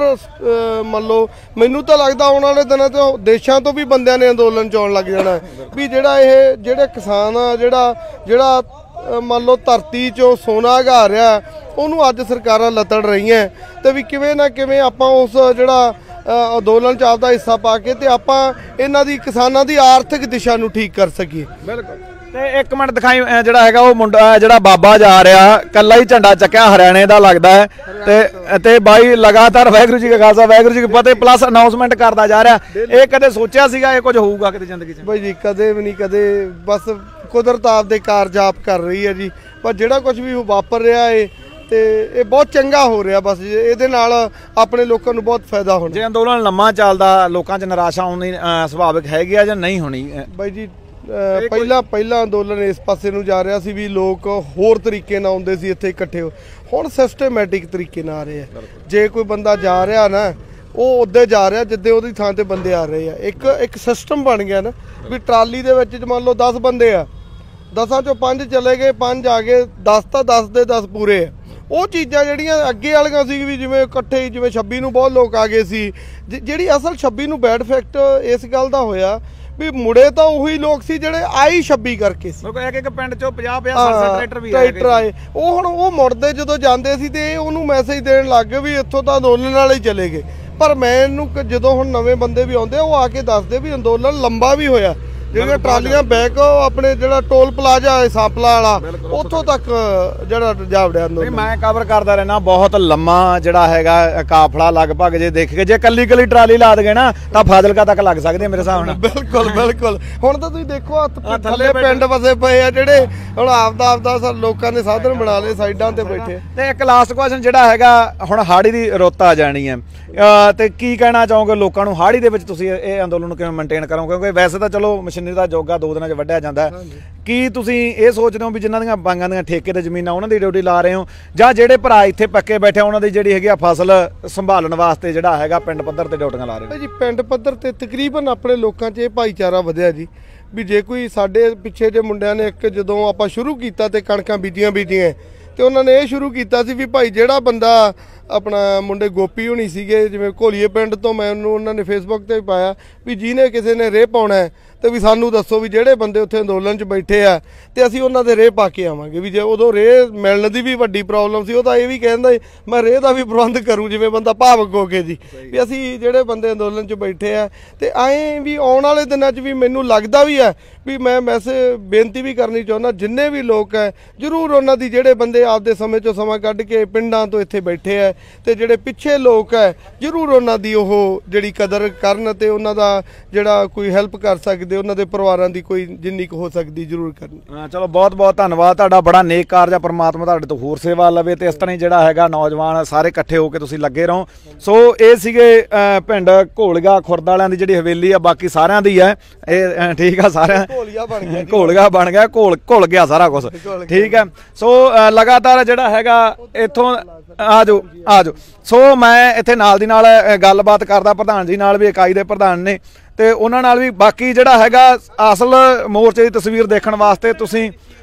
ਮੰਨ ਲਓ ਮੈਨੂੰ ਤਾਂ ਲੱਗਦਾ ਆਉਣ ਵਾਲੇ ਦਿਨਾਂ 'ਚ ਦੇਸ਼ਾਂ ਤੋਂ ਵੀ ਬੰਦਿਆਂ ਨੇ ਅੰਦੋਲਨ 'ਚ ਆਉਣ ਲੱਗ ਜਾਣਾ ਵੀ ਜਿਹੜਾ ਇਹ ਜਿਹੜੇ ਕਿਸਾਨ ਆ ਜਿਹੜਾ ਜਿਹੜਾ ਮੰਨ ਲਓ ਧਰਤੀ 'ਚੋਂ ਸੋਨਾ ਉਘਾ ਰਿਹਾ ਉਹਨੂੰ ਅੱਜ ਸਰਕਾਰਾਂ ਲੱਤੜ ਰਹੀਆਂ, ਤੇ ਵੀ ਕਿਵੇਂ ਨਾ ਕਿਵੇਂ ਆਪਾਂ ਉਸ ਜਿਹੜਾ ਅੰਦੋਲਨ 'ਚ ਆਪਦਾ ਹਿੱਸਾ ਪਾ ਕੇ ਤੇ ਆਪਾਂ ਇਹਨਾਂ ਦੀ ਕਿਸਾਨਾਂ ਦੀ ਆਰਥਿਕ ਦਿਸ਼ਾ ਨੂੰ ਠੀਕ ਕਰ ਸਕੀਏ। ਬਿਲਕੁਲ। ਤੇ ਇੱਕ ਮਿੰਟ ਦਿਖਾਈ ਜਿਹੜਾ ਹੈਗਾ ਉਹ ਮੁੰਡਾ ਜਿਹੜਾ ਬਾਬਾ ਜਾ ਰਿਹਾ ਕੱਲਾ ਹੀ ਝੰਡਾ ਚੱਕਿਆ ਹਰਿਆਣੇ ਦਾ ਲੱਗਦਾ ਹੈ, ਤੇ ਤੇ ਬਾਈ ਲਗਾਤਾਰ ਵਾਹਿਗੁਰੂ ਜੀ ਕਾ ਖਾਲਸਾ ਵਾਹਿਗੁਰੂ ਜੀ ਕੀ ਫਤਿਹ ਪਲੱਸ ਅਨਾਉਂਸਮੈਂਟ ਕਰਦਾ ਜਾ ਰਿਹਾ। ਇਹ ਕਦੇ ਸੋਚਿਆ ਸੀਗਾ ਇਹ ਕੁਝ ਹੋਊਗਾ ਕਿਤੇ ਜ਼ਿੰਦਗੀ 'ਚ? ਬਾਈ ਜੀ ਕਦੇ ਵੀ ਨਹੀਂ, ਕਦੇ ਬਸ ਕੁਦਰਤ ਆਪਦੇ ਕਾਰਜ ਆਪ ਕਰ ਰਹੀ ਹੈ ਜੀ, ਪਰ ਜਿਹੜਾ ਕੁਝ ਵੀ ਵਾਪਰ ਰਿਹਾ ਏ ਤੇ ਇਹ ਬਹੁਤ ਚੰਗਾ ਹੋ ਰਿਹਾ, ਬਸ ਇਹਦੇ ਨਾਲ ਆਪਣੇ ਲੋਕਾਂ ਨੂੰ ਬਹੁਤ ਫਾਇਦਾ ਹੋਣਾ। ਜੇ ਅੰਦੋਲਨ ਲੰਮਾ ਚੱਲਦਾ ਲੋਕਾਂ 'ਚ ਨਿਰਾਸ਼ਾ ਆਉਣੀ ਸੁਭਾਵਿਕ ਹੈਗੀ ਆ ਜਾਂ ਨਹੀਂ ਹੋਣੀ? ਬਾਈ ਜੀ ਪਹਿਲਾਂ ਪਹਿਲਾਂ ਅੰਦੋਲਨ ਇਸ ਪਾਸੇ ਨੂੰ ਜਾ ਰਿਹਾ ਸੀ ਵੀ ਲੋਕ ਹੋਰ ਤਰੀਕੇ ਨਾਲ ਆਉਂਦੇ ਸੀ ਇੱਥੇ ਇਕੱਠੇ ਹੋ, ਹੁਣ ਸਿਸਟਮੈਟਿਕ ਤਰੀਕੇ ਨਾਲ ਆ ਰਹੇ ਆ। ਜੇ ਕੋਈ ਬੰਦਾ ਜਾ ਰਿਹਾ ਨਾ ਉਹ ਉੱਦੇ ਜਾ ਰਿਹਾ ਜਿੱਦੇ ਉਹਦੀ ਥਾਂ ਤੇ ਬੰਦੇ ਆ ਰਹੇ ਆ, ਇੱਕ ਇੱਕ ਸਿਸਟਮ ਬਣ ਗਿਆ ਨਾ ਵੀ ਟਰਾਲੀ ਦੇ ਵਿੱਚ ਮੰਨ ਲਓ ਦਸ ਬੰਦੇ ਆ, ਦਸਾਂ ਚੋਂ ਪੰਜ ਚਲੇ ਗਏ, ਪੰਜ ਆ ਗਏ, ਦਸ ਤਾਂ ਦਸ ਦੇ ਦਸ ਪੂਰੇ ਆ। ਉਹ ਚੀਜ਼ਾਂ ਜਿਹੜੀਆਂ ਅੱਗੇ ਵਾਲੀਆਂ ਸੀ ਵੀ ਜਿਵੇਂ ਇਕੱਠੇ ਜਿਵੇਂ ਛੱਬੀ ਨੂੰ ਬਹੁਤ ਲੋਕ ਆ ਗਏ ਸੀ, ਜਿਹੜੀ ਅਸਲ ਛੱਬੀ ਨੂੰ ਬੈਡ ਇਫੈਕਟ ਇਸ ਗੱਲ ਦਾ ਹੋਇਆ ਵੀ ਮੁੜੇ ਤਾਂ ਉਹੀ ਲੋਕ ਸੀ ਜਿਹੜੇ ਆਈ ਛੱਬੀ ਕਰਕੇ ਸੀ, ਇੱਕ ਇੱਕ ਪਿੰਡ ਚੋਂ ਪੰਜਾਹ ਪੰਜਾਹ ਟਰੈਕਟਰ ਵੀ ਟਰੈਕਟਰ ਆਏ, ਉਹ ਹੁਣ ਉਹ ਮੁੜਦੇ ਜਦੋਂ ਜਾਂਦੇ ਸੀ ਤੇ ਉਹਨੂੰ ਮੈਸੇਜ ਦੇਣ ਲੱਗ ਗਏ ਵੀ ਇੱਥੋਂ ਤਾਂ ਅੰਦੋਲਨ ਵਾਲੇ ਹੀ ਚਲੇ ਗਏ। ਪਰ ਮੈਨੂੰ ਜਦੋਂ ਹੁਣ ਨਵੇਂ ਬੰਦੇ ਵੀ ਆਉਂਦੇ ਉਹ ਆ ਕੇ ਦੱਸਦੇ ਵੀ ਅੰਦੋਲਨ ਲੰਬਾ ਵੀ ਹੋਇਆ, ਜਿਹੜੀਆਂ ਟਰਾਲੀਆਂ ਬੈਕ ਆਪਣੇ ਜਿਹੜਾ ਟੋਲ ਪਲਾਜ਼ਾ ਹੈ ਸਾਪਲਾ ਵਾਲਾ ਉੱਥੋਂ ਤੱਕ ਜਿਹੜਾ ਜਾਵੜਿਆ ਅੰਦੋਲਨ। ਮੈਂ ਕਵਰ ਕਰਦਾ ਰਹਿਣਾ, ਬਹੁਤ ਲੰਮਾ ਜਿਹੜਾ ਹੈਗਾ ਕਾਫਲਾ ਲਗਭਗ ਜੇ ਦੇਖ ਕੇ ਜੇ ਕੱਲੀ ਕੱਲੀ ਟਰਾਲੀ ਲਾ ਦਗੇ ਨਾ ਤਾਂ ਫਾਜ਼ਿਲਕਾ ਤੱਕ ਲੱਗ ਸਕਦੇ ਮੇਰੇ ਹਿਸਾਬ ਨਾਲ। ਬਿਲਕੁਲ ਬਿਲਕੁਲ। ਹੁਣ ਤਾਂ ਤੁਸੀਂ ਦੇਖੋ ਥੱਲੇ ਪਿੰਡ ਵਸੇ ਪਏ ਆ ਜਿਹੜੇ ਹੁਣ ਆਪਦਾ ਆਪਦਾ ਲੋਕਾਂ ਨੇ ਸਾਧਨ ਬਣਾ ਲਏ ਸਾਈਡਾਂ ਤੇ ਬੈਠੇ। ਤੇ ਇੱਕ ਲਾਸਟ ਕੁਐਸਚਨ ਜਿਹੜਾ ਹੈਗਾ ਹੁਣ ਹਾੜੀ ਦੀ ਰੁੱਤ ਆ ਜਾਣੀ ਹੈ ਤੇ ਕੀ ਕਹਿਣਾ ਚਾਹੋਗੇ ਲੋਕਾਂ ਨੂੰ ਹਾੜੀ ਦੇ ਵਿੱਚ ਤੁਸੀਂ ਇਹ ਅੰਦੋਲਨ ਨੂੰ ਕਿਵੇਂ ਮੇਨਟੇਨ ਕਰੋਗੇ? ਕਿਉਂਕਿ ਵੈਸੇ ਤਾਂ ਚਲੋ ਮਸ਼ੀਨਰੀ ਦਾ ਜੋਗਾ ਦੋ ਦਿਨਾਂ 'ਚ ਵੱਢਿਆ ਜਾਂਦਾ, ਕੀ ਤੁਸੀਂ ਇਹ ਸੋਚਦੇ ਹੋ ਵੀ ਜਿਨ੍ਹਾਂ ਦੀਆਂ ਬਾਂਗਾਂ ਦੀਆਂ ਠੇਕੇ ਤੇ ਜ਼ਮੀਨਾਂ ਉਹਨਾਂ ਦੀ ਡਿਊਟੀ ਲਾ ਰਹੇ ਹੋ ਜਾਂ ਜਿਹੜੇ ਭਰਾ ਇੱਥੇ ਪੱਕੇ ਬੈਠੇ ਉਹਨਾਂ ਦੀ ਜਿਹੜੀ ਹੈਗੀ ਆ ਫਸਲ ਸੰਭਾਲਣ ਵਾਸਤੇ ਜਿਹੜਾ ਹੈਗਾ ਪਿੰਡ ਪੱਧਰ ਤੇ ਡਿਊਟੀਆਂ ਲਾ ਰਹੇ ਹੋ? ਜੀ ਪਿੰਡ ਪੱਧਰ ਤੇ ਤਕਰੀਬਨ ਆਪਣੇ ਲੋਕਾਂ 'ਚ ਇਹ ਭਾਈਚਾਰਾ ਵਧਿਆ ਜੀ ਵੀ ਜੇ ਕੋਈ ਸਾਡੇ ਪਿੱਛੇ ਜੇ ਮੁੰਡਿਆਂ ਨੇ ਇੱਕ ਜਦੋਂ ਆਪਾਂ ਸ਼ੁਰੂ ਕੀਤਾ ਤੇ ਕਣਕਾਂ ਬੀਜੀਆਂ ਬੀਜੀਆਂ ਤੇ ਉਹਨਾਂ ਨੇ ਇਹ ਸ਼ੁਰੂ ਕੀਤਾ ਸੀ ਵੀ ਭਾਈ ਜਿਹੜਾ ਬੰਦਾ ਆਪਣਾ ਮੁੰਡੇ ਗੋਪੀ ਹੋਣੀ ਸੀਗੇ ਜਿਵੇਂ ਘੋਲੀਏ ਪਿੰਡ ਤੋਂ, ਮੈਨੂੰ ਉਹਨਾਂ ਨੇ ਫੇਸਬੁੱਕ ਤੇ ਵੀ ਪਾਇਆ ਵੀ ਜਿਹਨੇ ਕਿਸੇ ਨੇ ਰੇਹ ਪਾਉਣਾ ਤੇ ਵੀ ਸਾਨੂੰ ਦੱਸੋ ਵੀ ਜਿਹੜੇ ਬੰਦੇ ਉੱਥੇ ਅੰਦੋਲਨ 'ਚ ਬੈਠੇ ਆ ਤੇ ਅਸੀਂ ਉਹਨਾਂ ਦੇ ਰੇਹ ਪਾ ਕੇ ਆਵਾਂਗੇ। ਵੀ ਜੇ ਉਦੋਂ ਰੇਹ ਮਿਲਣ ਦੀ ਵੀ ਵੱਡੀ ਪ੍ਰੋਬਲਮ ਸੀ, ਉਹ ਤਾਂ ਇਹ ਵੀ ਕਹਿੰਦਾ ਮੈਂ ਰੇਹ ਦਾ ਵੀ ਪ੍ਰਬੰਧ ਕਰੂੰ ਜਿਵੇਂ ਬੰਦਾ ਭਾਵਕ ਹੋ ਕੇ ਜੀ ਵੀ ਅਸੀਂ ਜਿਹੜੇ ਬੰਦੇ ਅੰਦੋਲਨ 'ਚ ਬੈਠੇ ਆ। ਤੇ ਐਂ ਵੀ ਆਉਣ ਵਾਲੇ ਦਿਨਾਂ 'ਚ ਵੀ ਮੈਨੂੰ ਲੱਗਦਾ ਵੀ ਹੈ ਵੀ ਮੈਂ ਮੈਸੇਜ ਬੇਨਤੀ ਵੀ ਕਰਨੀ ਚਾਹੁੰਦਾ ਜਿੰਨੇ ਵੀ ਲੋਕ ਹੈ ਜ਼ਰੂਰ ਉਹਨਾਂ ਦੀ ਜਿਹੜੇ ਬੰਦੇ ਆਪਦੇ ਸਮੇਂ 'ਚੋਂ ਸਮਾਂ ਕੱਢ ਕੇ ਪਿੰਡਾਂ ਤੋਂ ਇੱਥੇ ਬੈਠੇ ਹੈ ਤੇ ਜਿਹੜੇ ਪਿੱਛੇ ਲੋਕ ਹੈ ਜ਼ਰੂਰ ਉਹਨਾਂ ਦੀ ਉਹ ਜਿਹੜੀ ਕਦਰ ਕਰਨ ਤੇ ਉਹਨਾਂ ਦਾ ਜਿਹੜਾ ਕੋਈ ਹੈਲਪ ਕਰ ਸਕਦੇ ਉਹਨਾਂ ਦੇ ਪਰਿਵਾਰਾਂ ਦੀ ਕੋਈ ਜਿੰਨੀ ਕੁ ਹੋ ਸਕਦੀ ਜ਼ਰੂਰ ਕਰਨੀ। ਚਲੋ ਬਹੁਤ ਬਹੁਤ ਧੰਨਵਾਦ ਤੁਹਾਡਾ, ਬੜਾ ਨੇਕ ਕਾਰਜ ਆ, ਪਰਮਾਤਮਾ ਤੁਹਾਡੇ ਤੋਂ ਹੋਰ ਸੇਵਾ ਲਵੇ ਤੇ ਇਸ ਤਰ੍ਹਾਂ ਹੀ ਜਿਹੜਾ ਹੈਗਾ ਨੌਜਵਾਨ ਸਾਰੇ ਇਕੱਠੇ ਹੋ ਕੇ ਤੁਸੀਂ ਲੱਗੇ ਰਹੋ। ਸੋ ਇਹ ਸੀਗੇ ਪਿੰਡ ਘੋਲਗਾ ਖੁਰਦ ਵਾਲਿਆਂ ਦੀ ਜਿਹੜੀ ਹਵੇਲੀ ਆ, ਬਾਕੀ ਸਾਰਿਆਂ ਦੀ ਹੈ ਇਹ ਠੀਕ ਆ, ਸਾਰਿਆਂ ਘੋਲੀਆ ਬਣ ਗਿਆ ਘੋਲਗਾ ਬਣ ਗਿਆ ਘੋਲ ਘੁਲ ਗਿਆ ਸਾਰਾ ਕੁਝ ਠੀਕ ਹੈ। ਸੋ ਲਗਾਤਾਰ ਜਿਹੜਾ ਹੈਗਾ ਇੱਥੋਂ ਆ ਜਾਓ ਆ ਜਾਓ ਸੋ ਮੈਂ ਇੱਥੇ ਨਾਲ ਦੀ ਨਾਲ ਗੱਲਬਾਤ ਕਰਦਾ ਪ੍ਰਧਾਨ ਜੀ ਨਾਲ ਵੀ, ਇਕਾਈ ਦੇ ਪ੍ਰਧਾਨ ਨੇ ਤੇ ਉਹਨਾਂ ਨਾਲ ਵੀ। ਬਾਕੀ ਜਿਹੜਾ ਹੈਗਾ ਅਸਲ ਮੋਰਚੇ ਦੀ ਤਸਵੀਰ ਦੇਖਣ ਵਾਸਤੇ ਤੁਸੀਂ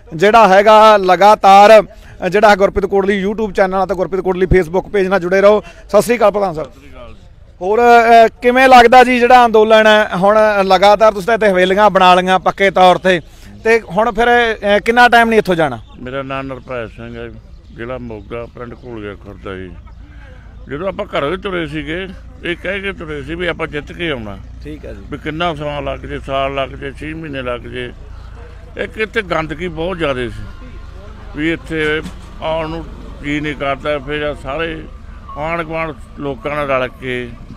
ਜਿਹੜਾ ਹੈਗਾ ਲਗਾਤਾਰ ਜਿਹੜਾ ਗੁਰਪ੍ਰੀਤ ਕੋਟਲੀ YouTube ਚੈਨਲ ਅਤੇ ਗੁਰਪ੍ਰੀਤ ਕੋਟਲੀ Facebook ਪੇਜ ਨਾਲ ਜੁੜੇ ਰਹੋ। ਸਤਿ ਸ੍ਰੀ ਅਕਾਲ ਪ੍ਰਧਾਨ ਸਾਹਿਬ। ਹੋਰ ਕਿਵੇਂ ਲੱਗਦਾ ਜੀ ਜਿਹੜਾ ਅੰਦੋਲਨ ਹੈ ਹੁਣ ਲਗਾਤਾਰ ਤੁਸੀਂ ਤਾਂ ਇੱਥੇ ਹਵੇਲੀਆਂ ਬਣਾ ਲਈਆਂ ਪੱਕੇ ਤੌਰ ਤੇ ਤੇ ਹੁਣ ਫਿਰ ਕਿੰਨਾ ਟਾਈਮ ਨਹੀਂ ਇੱਥੋਂ ਜਾਣਾ? ਮੇਰਾ ਨਾਮ ਨਿਰਭੈ ਸਿੰਘ ਹੈ, ਜ਼ਿਲ੍ਹਾ ਮੋਗਾ, ਪਿੰਡ ਘੋਲੀਆ ਖੁਰਦਾ ਜੀ। ਜਦੋਂ ਆਪਾਂ ਘਰੋਂ ਹੀ ਤੁਰੇ ਸੀਗੇ ਇਹ ਕਹਿ ਕੇ ਤੁਰੇ ਸੀ ਵੀ ਆਪਾਂ ਜਿੱਤ ਕੇ ਆਉਣਾ। ਠੀਕ ਹੈ ਜੀ। ਵੀ ਕਿੰਨਾ ਸਮਾਂ ਲੱਗ ਜੇ, ਸਾਲ ਲੱਗ ਜੇ, ਛੇ ਮਹੀਨੇ ਲੱਗ ਜੇ। ਇੱਕ ਇੱਥੇ ਗੰਦਗੀ ਬਹੁਤ ਜ਼ਿਆਦਾ ਸੀ ਵੀ ਇੱਥੇ ਆਉਣ ਨੂੰ ਜੀ ਨਹੀਂ ਕਰਦਾ। ਫਿਰ ਸਾਰੇ ਆਂਢ ਗੁਆਂਢ ਲੋਕਾਂ ਨਾਲ ਰਲ ਕੇ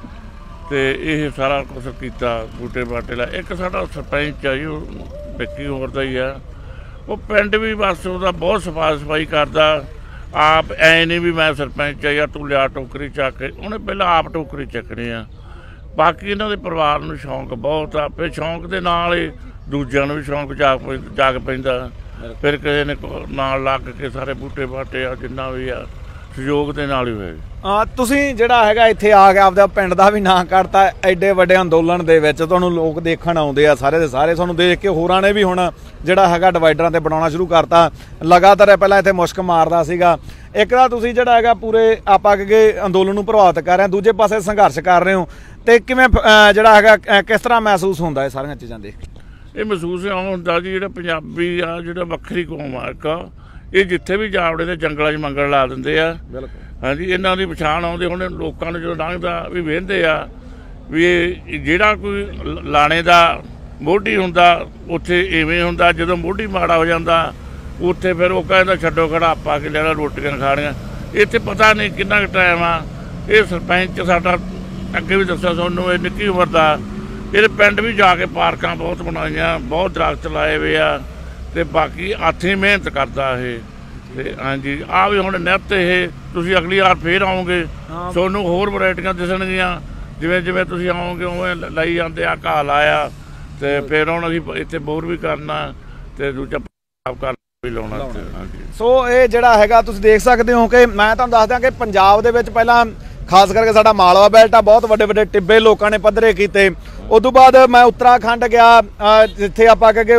ਤੇ ਇਹ ਸਾਰਾ ਕੁਛ ਕੀਤਾ, ਬੂਟੇ ਬਾਟੇ ਲਾ। ਇੱਕ ਸਾਡਾ ਸਰਪੰਚ ਆ ਜੀ, ਉਹ ਵਿੱਕੀ ਹੋਰ ਦਾ ਹੀ ਆ, ਉਹ ਪਿੰਡ ਵੀ ਬਸ ਉਹਦਾ ਬਹੁਤ ਸਫਾਈ ਸਫਾਈ ਕਰਦਾ ਆਪ। ਐ ਨਹੀਂ ਵੀ ਮੈਂ ਸਰਪੰਚ ਆ ਯਾਰ ਤੂੰ ਲਿਆ ਟੋਕਰੀ ਚੱਕ ਕੇ, ਉਹਨੇ ਪਹਿਲਾਂ ਆਪ ਟੋਕਰੀ ਚੱਕਣੀ ਆ। ਬਾਕੀ ਇਹਨਾਂ ਦੇ ਪਰਿਵਾਰ ਨੂੰ ਸ਼ੌਂਕ ਬਹੁਤ ਆ, ਫਿਰ ਸ਼ੌਂਕ ਦੇ ਨਾਲ ਹੀ ਦੂਜਿਆਂ ਨੂੰ ਵੀ ਸ਼ੌਂਕ ਜਾਗ ਪੈ ਜਾਗ ਪੈਂਦਾ। ਫਿਰ ਕਿਸੇ ਨੇ ਨਾਲ ਲੱਗ ਕੇ ਸਾਰੇ ਬੂਟੇ ਬਾਟੇ ਆ ਜਿੰਨਾ ਵੀ ਆ ਸਹਿਯੋਗ ਦੇ ਨਾਲ ਹੀ ਹੋਏ। ਹਾਂ, ਤੁਸੀਂ ਜਿਹੜਾ ਹੈਗਾ ਇੱਥੇ ਆ ਕੇ ਆਪਦਾ ਪਿੰਡ ਦਾ ਵੀ ਨਾਂ ਕੱਢਤਾ ਐਡੇ ਵੱਡੇ ਅੰਦੋਲਨ ਦੇ ਵਿੱਚ। ਤੁਹਾਨੂੰ ਲੋਕ ਦੇਖਣ ਆਉਂਦੇ ਆ ਸਾਰੇ ਦੇ ਸਾਰੇ, ਤੁਹਾਨੂੰ ਦੇਖ ਕੇ ਹੋਰਾਂ ਨੇ ਵੀ ਹੁਣ ਜਿਹੜਾ ਹੈਗਾ ਡਿਵਾਈਡਰਾਂ ਤੇ ਬਣਾਉਣਾ ਸ਼ੁਰੂ ਕਰਤਾ। ਲਗਾਤਾਰ ਪਹਿਲਾਂ ਇੱਥੇ ਮੁਸ਼ਕ ਮਾਰਦਾ ਸੀਗਾ। ਇੱਕ ਤਾਂ ਤੁਸੀਂ ਜਿਹੜਾ ਹੈਗਾ ਪੂਰੇ ਆਪਾਂ ਅੱਗੇ ਅੰਦੋਲਨ ਨੂੰ ਪ੍ਰਭਾਵਿਤ ਕਰ ਰਹੇ ਹੋ, ਦੂਜੇ ਪਾਸੇ ਸੰਘਰਸ਼ ਕਰ ਰਹੇ ਹੋ, ਤੇ ਕਿਵੇਂ ਜਿਹੜਾ ਹੈਗਾ ਕਿਸ ਤਰ੍ਹਾਂ ਮਹਿਸੂਸ ਹੁੰਦਾ ਇਹ ਸਾਰੀਆਂ ਚੀਜ਼ਾਂ ਦੇਖ ਕੇ? ਇਹ ਮਹਿਸੂਸ ਇਉਂ ਹੁੰਦਾ ਜੀ ਜਿਹੜਾ ਪੰਜਾਬੀ ਆ, ਜਿਹੜਾ ਵੱਖਰੀ ਕੌਮ ਆ ਇੱਕ, ਇਹ ਜਿੱਥੇ ਵੀ ਜਾਵੜੇ ਤੇ ਜੰਗਲਾਂ 'ਚ ਮੰਗਣ ਲਾ ਦਿੰਦੇ ਆ। ਬਿਲਕੁਲ ਹਾਂਜੀ, ਇਹਨਾਂ ਦੀ ਪਛਾਣ ਆਉਂਦੇ ਹੁਣ ਲੋਕਾਂ ਨੂੰ ਜਦੋਂ ਲੰਘਦਾ ਵੀ ਵਹਿੰਦੇ ਆ ਵੀ ਇਹ ਜਿਹੜਾ ਕੋਈ ਲਾਣੇ ਦਾ ਮੋਢੀ ਹੁੰਦਾ ਉੱਥੇ ਇਵੇਂ ਹੁੰਦਾ, ਜਦੋਂ ਮੋਢੀ ਮਾੜਾ ਹੋ ਜਾਂਦਾ ਉੱਥੇ ਫਿਰ ਉਹ ਕਹਿੰਦਾ ਛੱਡੋ ਖੜਾ ਆਪਾਂ ਕਿ ਲੈਣਾ ਰੋਟੀਆਂ ਖਾਣੀਆਂ। ਇੱਥੇ ਪਤਾ ਨਹੀਂ ਕਿੰਨਾ ਕੁ ਟਾਈਮ ਆ। ਇਹ ਸਰਪੰਚ ਸਾਡਾ ਅੱਗੇ ਵੀ ਦੱਸਿਆ ਤੁਹਾਨੂੰ, ਇਹ ਨਿੱਕੀ ਉਮਰ ਦਾ, ਇਹਦੇ ਪਿੰਡ ਵੀ ਜਾ ਕੇ ਪਾਰਕਾਂ ਬਹੁਤ ਬਣਾਈਆਂ, ਬਹੁਤ ਦਰਖਤ ਲਾਏ ਹੋਏ ਆ ਤੇ ਬਾਕੀ ਹੱਥੀਂ ਮਿਹਨਤ ਕਰਦਾ ਇਹ। ਤੇ ਹਾਂਜੀ ਆ ਵੀ ਹੁਣ ਨਿੱਤ ਇਹ ਤੁਸੀਂ ਅਗਲੀ ਵਾਰ ਫੇਰ ਆਓਗੇ ਤੁਹਾਨੂੰ ਹੋਰ ਵੈਰਾਈਟੀਆਂ ਦਿਸਣਗੀਆਂ, ਜਿਵੇਂ ਜਿਵੇਂ ਤੁਸੀਂ ਆਓਗੇ ਉਵੇਂ ਲਈ ਜਾਂਦੇ ਆ। ਘਾਹ ਲਾਇਆ ਤੇ ਫਿਰ ਹੁਣ ਅਸੀਂ ਇੱਥੇ ਬੋਰ ਵੀ ਕਰਨਾ ਤੇ ਦੂਜਾ ਕਰ ਵੀ ਲਾਉਣਾ। ਹਾਂਜੀ, ਸੋ ਇਹ ਜਿਹੜਾ ਹੈਗਾ ਤੁਸੀਂ ਦੇਖ ਸਕਦੇ ਹੋ ਕਿ ਮੈਂ ਤੁਹਾਨੂੰ ਦੱਸ ਦਿਆਂ ਕਿ ਪੰਜਾਬ ਦੇ ਵਿੱਚ ਪਹਿਲਾਂ ਖਾਸ ਕਰਕੇ ਸਾਡਾ ਮਾਲਵਾ ਬੈਲਟ ਆ, ਬਹੁਤ ਵੱਡੇ ਵੱਡੇ ਟਿੱਬੇ ਲੋਕਾਂ ਨੇ ਪੱਧਰੇ ਕੀਤੇ। ਉਦੋਂ ਬਾਅਦ ਮੈਂ ਉੱਤਰਾਖੰਡ ਗਿਆ ਜਿੱਥੇ ਆਪਾਂ ਕਹੇ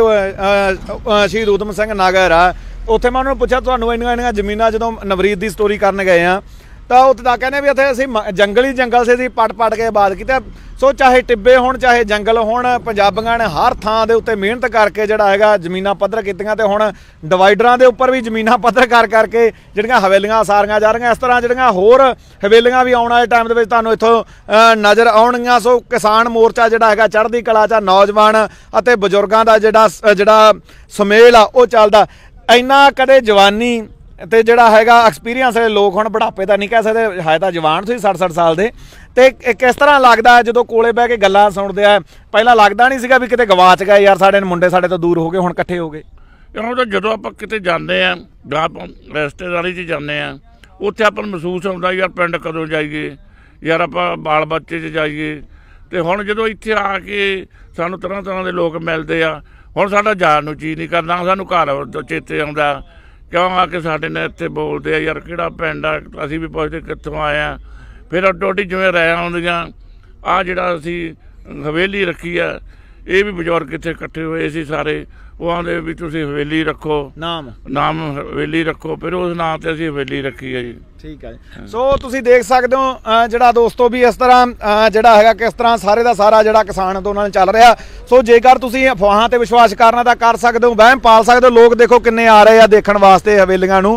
ਸ਼ਹੀਦ ਊਧਮ ਸਿੰਘ ਨਗਰ ਆ, ਉੱਥੇ ਮੈਂ ਉਹਨਾਂ ਨੂੰ ਪੁੱਛਿਆ ਤੁਹਾਨੂੰ ਇੰਨੀਆਂ ਇੰਨੀਆਂ ਜ਼ਮੀਨਾਂ, ਜਦੋਂ ਨਵਰੀਤ ਦੀ ਸਟੋਰੀ ਕਰਨ ਗਏ ਆ ਤਾਂ ਉੱਥੇ ਤਾਂ ਕਹਿੰਦੇ ਵੀ ਇੱਥੇ ਅਸੀਂ ਜੰਗਲ ਹੀ ਜੰਗਲ ਸੀ, ਅਸੀਂ ਪੱਟ ਪੱਟ ਕੇ ਆਬਾਦ ਕੀਤਾ। ਸੋ ਚਾਹੇ ਟਿੱਬੇ ਹੋਣ ਚਾਹੇ ਜੰਗਲ ਹੋਣ, ਪੰਜਾਬੀਆਂ ਨੇ ਹਰ ਥਾਂ ਦੇ ਉੱਤੇ ਮਿਹਨਤ ਕਰਕੇ ਜਿਹੜਾ ਹੈਗਾ ਜ਼ਮੀਨਾਂ ਪੱਧਰ ਕੀਤੀਆਂ। ਤੇ ਹੁਣ ਡਿਵਾਈਡਰਾਂ ਦੇ ਉੱਪਰ ਵੀ ਜ਼ਮੀਨਾਂ ਪੱਧਰ ਕਰ ਕਰਕੇ ਜਿਹੜੀਆਂ ਹਵੇਲੀਆਂ ਸਾਰੀਆਂ ਜਾ ਰਹੀਆਂ। ਇਸ ਤਰ੍ਹਾਂ ਜਿਹੜੀਆਂ ਹੋਰ ਹਵੇਲੀਆਂ ਵੀ ਆਉਣ ਵਾਲੇ ਟਾਈਮ ਦੇ ਵਿੱਚ ਤੁਹਾਨੂੰ ਇੱਥੋਂ ਨਜ਼ਰ ਆਉਣਗੀਆਂ। ਸੋ ਕਿਸਾਨ ਮੋਰਚਾ ਜਿਹੜਾ ਹੈਗਾ ਚੜ੍ਹਦੀ ਕਲਾ 'ਚ, ਨੌਜਵਾਨ ਅਤੇ ਬਜ਼ੁਰਗਾਂ ਦਾ ਜਿਹੜਾ ਜਿਹੜਾ ਸੁਮੇਲ ਆ ਉਹ ਚੱਲਦਾ। ਇੰਨਾ ਕਦੇ ਜਵਾਨੀ ਤੇ ਜਿਹੜਾ ਹੈਗਾ ਐਕਸਪੀਰੀਅੰਸ ਵਾਲੇ ਲੋਕ ਹੁਣ ਬੁਢਾਪੇ ਤਾਂ ਨਹੀਂ ਕਹਿ ਸਕਦੇ, ਹੈ ਤਾਂ ਜਵਾਨ ਸੀ ਸੱਠ ਸੱਠ ਸਾਲ ਦੇ। ਤੇ ਕਿਸ ਤਰ੍ਹਾਂ ਲੱਗਦਾ ਜਦੋਂ ਕੋਲੇ ਬਹਿ ਕੇ ਗੱਲਾਂ ਸੁਣਦੇ ਆ? ਪਹਿਲਾਂ ਲੱਗਦਾ ਨਹੀਂ ਸੀਗਾ ਵੀ ਕਿਤੇ ਗਵਾਚ ਗਏ ਯਾਰ ਸਾਡੇ ਮੁੰਡੇ, ਸਾਡੇ ਤੋਂ ਦੂਰ ਹੋ ਗਏ, ਹੁਣ ਇਕੱਠੇ ਹੋ ਗਏ? ਹੁਣ ਤਾਂ ਜਦੋਂ ਆਪਾਂ ਕਿਤੇ ਜਾਂਦੇ ਆ ਜਾਂ ਰਿਸ਼ਤੇਦਾਰੀ 'ਚ ਜਾਂਦੇ ਆ ਉੱਥੇ ਆਪਾਂ ਨੂੰ ਮਹਿਸੂਸ ਹੁੰਦਾ ਯਾਰ ਪਿੰਡ ਕਦੋਂ ਜਾਈਏ, ਯਾਰ ਆਪਾਂ ਬਾਲ ਬੱਚੇ 'ਚ ਜਾਈਏ। ਤੇ ਹੁਣ ਜਦੋਂ ਇੱਥੇ ਆ ਕੇ ਸਾਨੂੰ ਤਰ੍ਹਾਂ ਤਰ੍ਹਾਂ ਦੇ ਲੋਕ ਮਿਲਦੇ ਆ, ਹੁਣ ਸਾਡਾ ਜਾਣ ਨੂੰ ਚੀਜ਼ ਨਹੀਂ ਕਰਨਾ, ਸਾਨੂੰ ਘਰ ਚੇਤੇ ਆਉਂਦਾ ਕਿਉਂ ਆ ਕੇ ਸਾਡੇ ਨਾਲ ਇੱਥੇ ਬੋਲਦੇ ਆ ਯਾਰ ਕਿਹੜਾ ਪਿੰਡ ਆ। ਅਸੀਂ ਵੀ ਪੁੱਛਦੇ ਕਿੱਥੋਂ ਆਏ ਆ। ਫਿਰ ਅੱਡੋ ਅੱਡੀ ਜਿਵੇਂ ਰਹਿ ਆਉਂਦੀਆਂ। ਆਹ ਜਿਹੜਾ ਅਸੀਂ ਹਵੇਲੀ ਰੱਖੀ ਆ ਇਹ ਵੀ ਬਜ਼ੁਰਗ ਇੱਥੇ ਇਕੱਠੇ ਹੋਏ ਸੀ ਸਾਰੇ, ਉਹ ਆਉਂਦੇ ਵੀ ਤੁਸੀਂ ਹਵੇਲੀ ਰੱਖੋ, ਨਾਮ ਨਾਮ ਹਵੇਲੀ ਰੱਖੋ, ਫਿਰ ਉਸ ਨਾਂ ਤੇ ਅਸੀਂ ਹਵੇਲੀ ਰੱਖੀ ਹੈ ਜੀ। ਠੀਕ ਹੈ ਜੀ। ਸੋ ਤੁਸੀਂ ਦੇਖ ਸਕਦੇ ਹੋ ਜਿਹੜਾ ਦੋਸਤੋ ਵੀ ਇਸ ਤਰ੍ਹਾਂ ਜਿਹੜਾ ਹੈਗਾ ਕਿਸ ਤਰ੍ਹਾਂ ਸਾਰੇ ਦਾ ਸਾਰਾ ਜਿਹੜਾ ਕਿਸਾਨ ਅੰਦੋਲਨ ਚੱਲ ਰਿਹਾ। ਸੋ ਜੇਕਰ ਤੁਸੀਂ ਅਫਵਾਹਾਂ ਤੇ ਵਿਸ਼ਵਾਸ ਕਰਨਾ ਤਾਂ ਕਰ ਸਕਦੇ ਹੋ, ਵਹਿਮ ਪਾਲ ਸਕਦੇ ਹੋ। ਲੋਕ ਦੇਖੋ ਕਿੰਨੇ ਆ ਰਹੇ ਆ ਦੇਖਣ ਵਾਸਤੇ ਹਵੇਲੀਆਂ ਨੂੰ।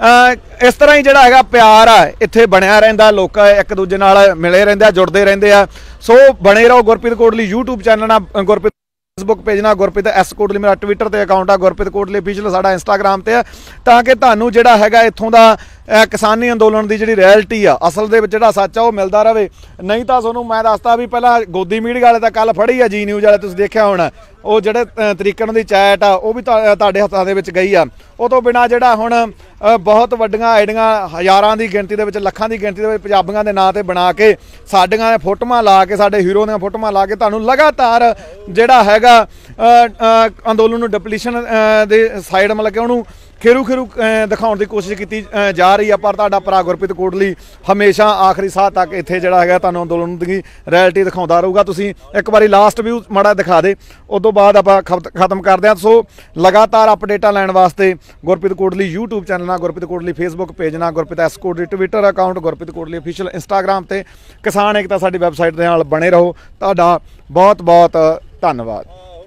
ਇਸ ਤਰ੍ਹਾਂ ਹੀ ਜਿਹੜਾ ਹੈਗਾ ਪਿਆਰ ਆ ਇੱਥੇ ਬਣਿਆ ਰਹਿੰਦਾ, ਲੋਕ ਇੱਕ ਦੂਜੇ ਨਾਲ ਮਿਲੇ ਰਹਿੰਦੇ ਆ, ਜੁੜਦੇ ਰਹਿੰਦੇ ਆ। ਸੋ ਬਣੇ ਰਹੋ ਗੁਰਪ੍ਰੀਤ ਕੋਟਲੀ YouTube ਚੈਨਲ ਨਾਲ, ਗੁਰਪ੍ਰੀਤ Facebook ਪੇਜ ਨਾਲ, ਗੁਰਪ੍ਰੀਤ ਐਸ ਕੋਟਲੀ ਮੇਰਾ ਟਵਿੱਟਰ ਤੇ ਅਕਾਊਂਟ ਆ, ਗੁਰਪ੍ਰੀਤ ਕੋਟਲੀ ਅਫੀਸ਼ੀਅਲ ਸਾਡਾ ਇੰਸਟਾਗ੍ਰਾਮ ਤੇ ਆ, ਤਾਂ ਕਿ ਤੁਹਾਨੂੰ ਜਿਹੜਾ ਹੈਗਾ ਇੱਥੋਂ ਦਾ ਕਿਸਾਨੀ ਅੰਦੋਲਨ ਦੀ ਜਿਹੜੀ ਰਿਐਲਿਟੀ ਆ, ਅਸਲ ਦੇ ਵਿੱਚ ਜਿਹੜਾ ਸੱਚ ਆ ਉਹ ਮਿਲਦਾ ਰਹੇ। ਨਹੀਂ ਤਾਂ ਤੁਹਾਨੂੰ ਮੈਂ ਦੱਸਦਾ ਵੀ ਪਹਿਲਾਂ ਗੋਦੀ ਮੀਡੀਆ ਵਾਲੇ ਤਾਂ ਕੱਲ ਫੜੀ ਆ, ਜੀ ਨਿਊਜ਼ ਵਾਲੇ ਤੁਸੀਂ ਦੇਖਿਆ ਹੋਣਾ, ਉਹ ਜਿਹੜੇ ਤਰੀਕੇ ਨਾਲ ਦੀ ਚੈਟ ਆ ਉਹ ਵੀ ਤੁਹਾਡੇ ਹੱਥਾਂ ਦੇ ਵਿੱਚ ਗਈ ਆ। ਉਹ ਤੋਂ ਬਿਨਾਂ ਜਿਹੜਾ ਹੁਣ ਬਹੁਤ ਵੱਡੀਆਂ ਆਈਡੀਆਂ ਹਜ਼ਾਰਾਂ ਦੀ ਗਿਣਤੀ ਦੇ ਵਿੱਚ, ਲੱਖਾਂ ਦੀ ਗਿਣਤੀ ਦੇ ਵਿੱਚ ਪੰਜਾਬੀਆਂ ਦੇ ਨਾਂ ਤੇ ਬਣਾ ਕੇ ਸਾਡੀਆਂ ਫੋਟੋਆਂ ਲਾ ਕੇ, ਸਾਡੇ ਹੀਰੋ ਦੀਆਂ ਫੋਟੋਆਂ ਲਾ ਕੇ ਤੁਹਾਨੂੰ ਲਗਾਤਾਰ ਜਿਹੜਾ ਹੈਗਾ ਅੰਦੋਲਨ ਨੂੰ ਡਿਪਲੀਸ਼ਨ ਦੇ ਸਾਈਡ ਮਤਲਬ ਕਿ ਉਹਨੂੰ ਖੇਰੂ ਖੇਰੂ ਅਹ, ਦਿਖਾਉਣ ਦੀ ਕੋਸ਼ਿਸ਼ ਕੀਤੀ ਅਹ, ਜਾ ਰਹੀ ਆ, ਪਰ ਤੁਹਾਡਾ ਭਰਾ ਗੁਰਪ੍ਰੀਤ ਕੋਟਲੀ ਹਮੇਸ਼ਾ ਆਖਰੀ ਸਾਹ ਤੱਕ ਇੱਥੇ ਜਿਹੜਾ ਹੈਗਾ ਤੁਹਾਨੂੰ ਅੰਦੋਲਨ ਦੀ ਰੈਲਿਟੀ ਦਿਖਾਉਂਦਾ ਰਹੂਗਾ। ਤੁਸੀਂ ਇੱਕ ਵਾਰੀ ਲਾਸਟ ਵਿਊ ਮਾੜਾ ਦਿਖਾ ਦੇ, ਉਸ ਤੋਂ ਬਾਅਦ ਆਪਾਂ ਖਤ- ਖਤਮ ਕਰਦੇ ਹਾਂ। ਸੋ ਲਗਾਤਾਰ ਅਪਡੇਟਾਂ ਲੈਣ ਵਾਸਤੇ ਗੁਰਪ੍ਰੀਤ ਕੋਟਲੀ ਯੂਟਿਊਬ ਚੈਨਲ ਨਾਲ, ਗੁਰਪ੍ਰੀਤ ਕੋਟਲੀ ਫੇਸਬੁੱਕ ਪੇਜ ਨਾਲ, Gurpreet S Kotli Twitter account, Gurpreet Kotli official Instagram ਤੇ ਕਿਸਾਨ ਏਕਤਾ ਸਾਡੀ ਵੈਬਸਾਈਟ ਦੇ ਨਾਲ ਬਣੇ ਰਹੋ। ਤੁਹਾਡਾ ਬਹੁਤ ਬਹੁਤ ਧੰਨਵਾਦ।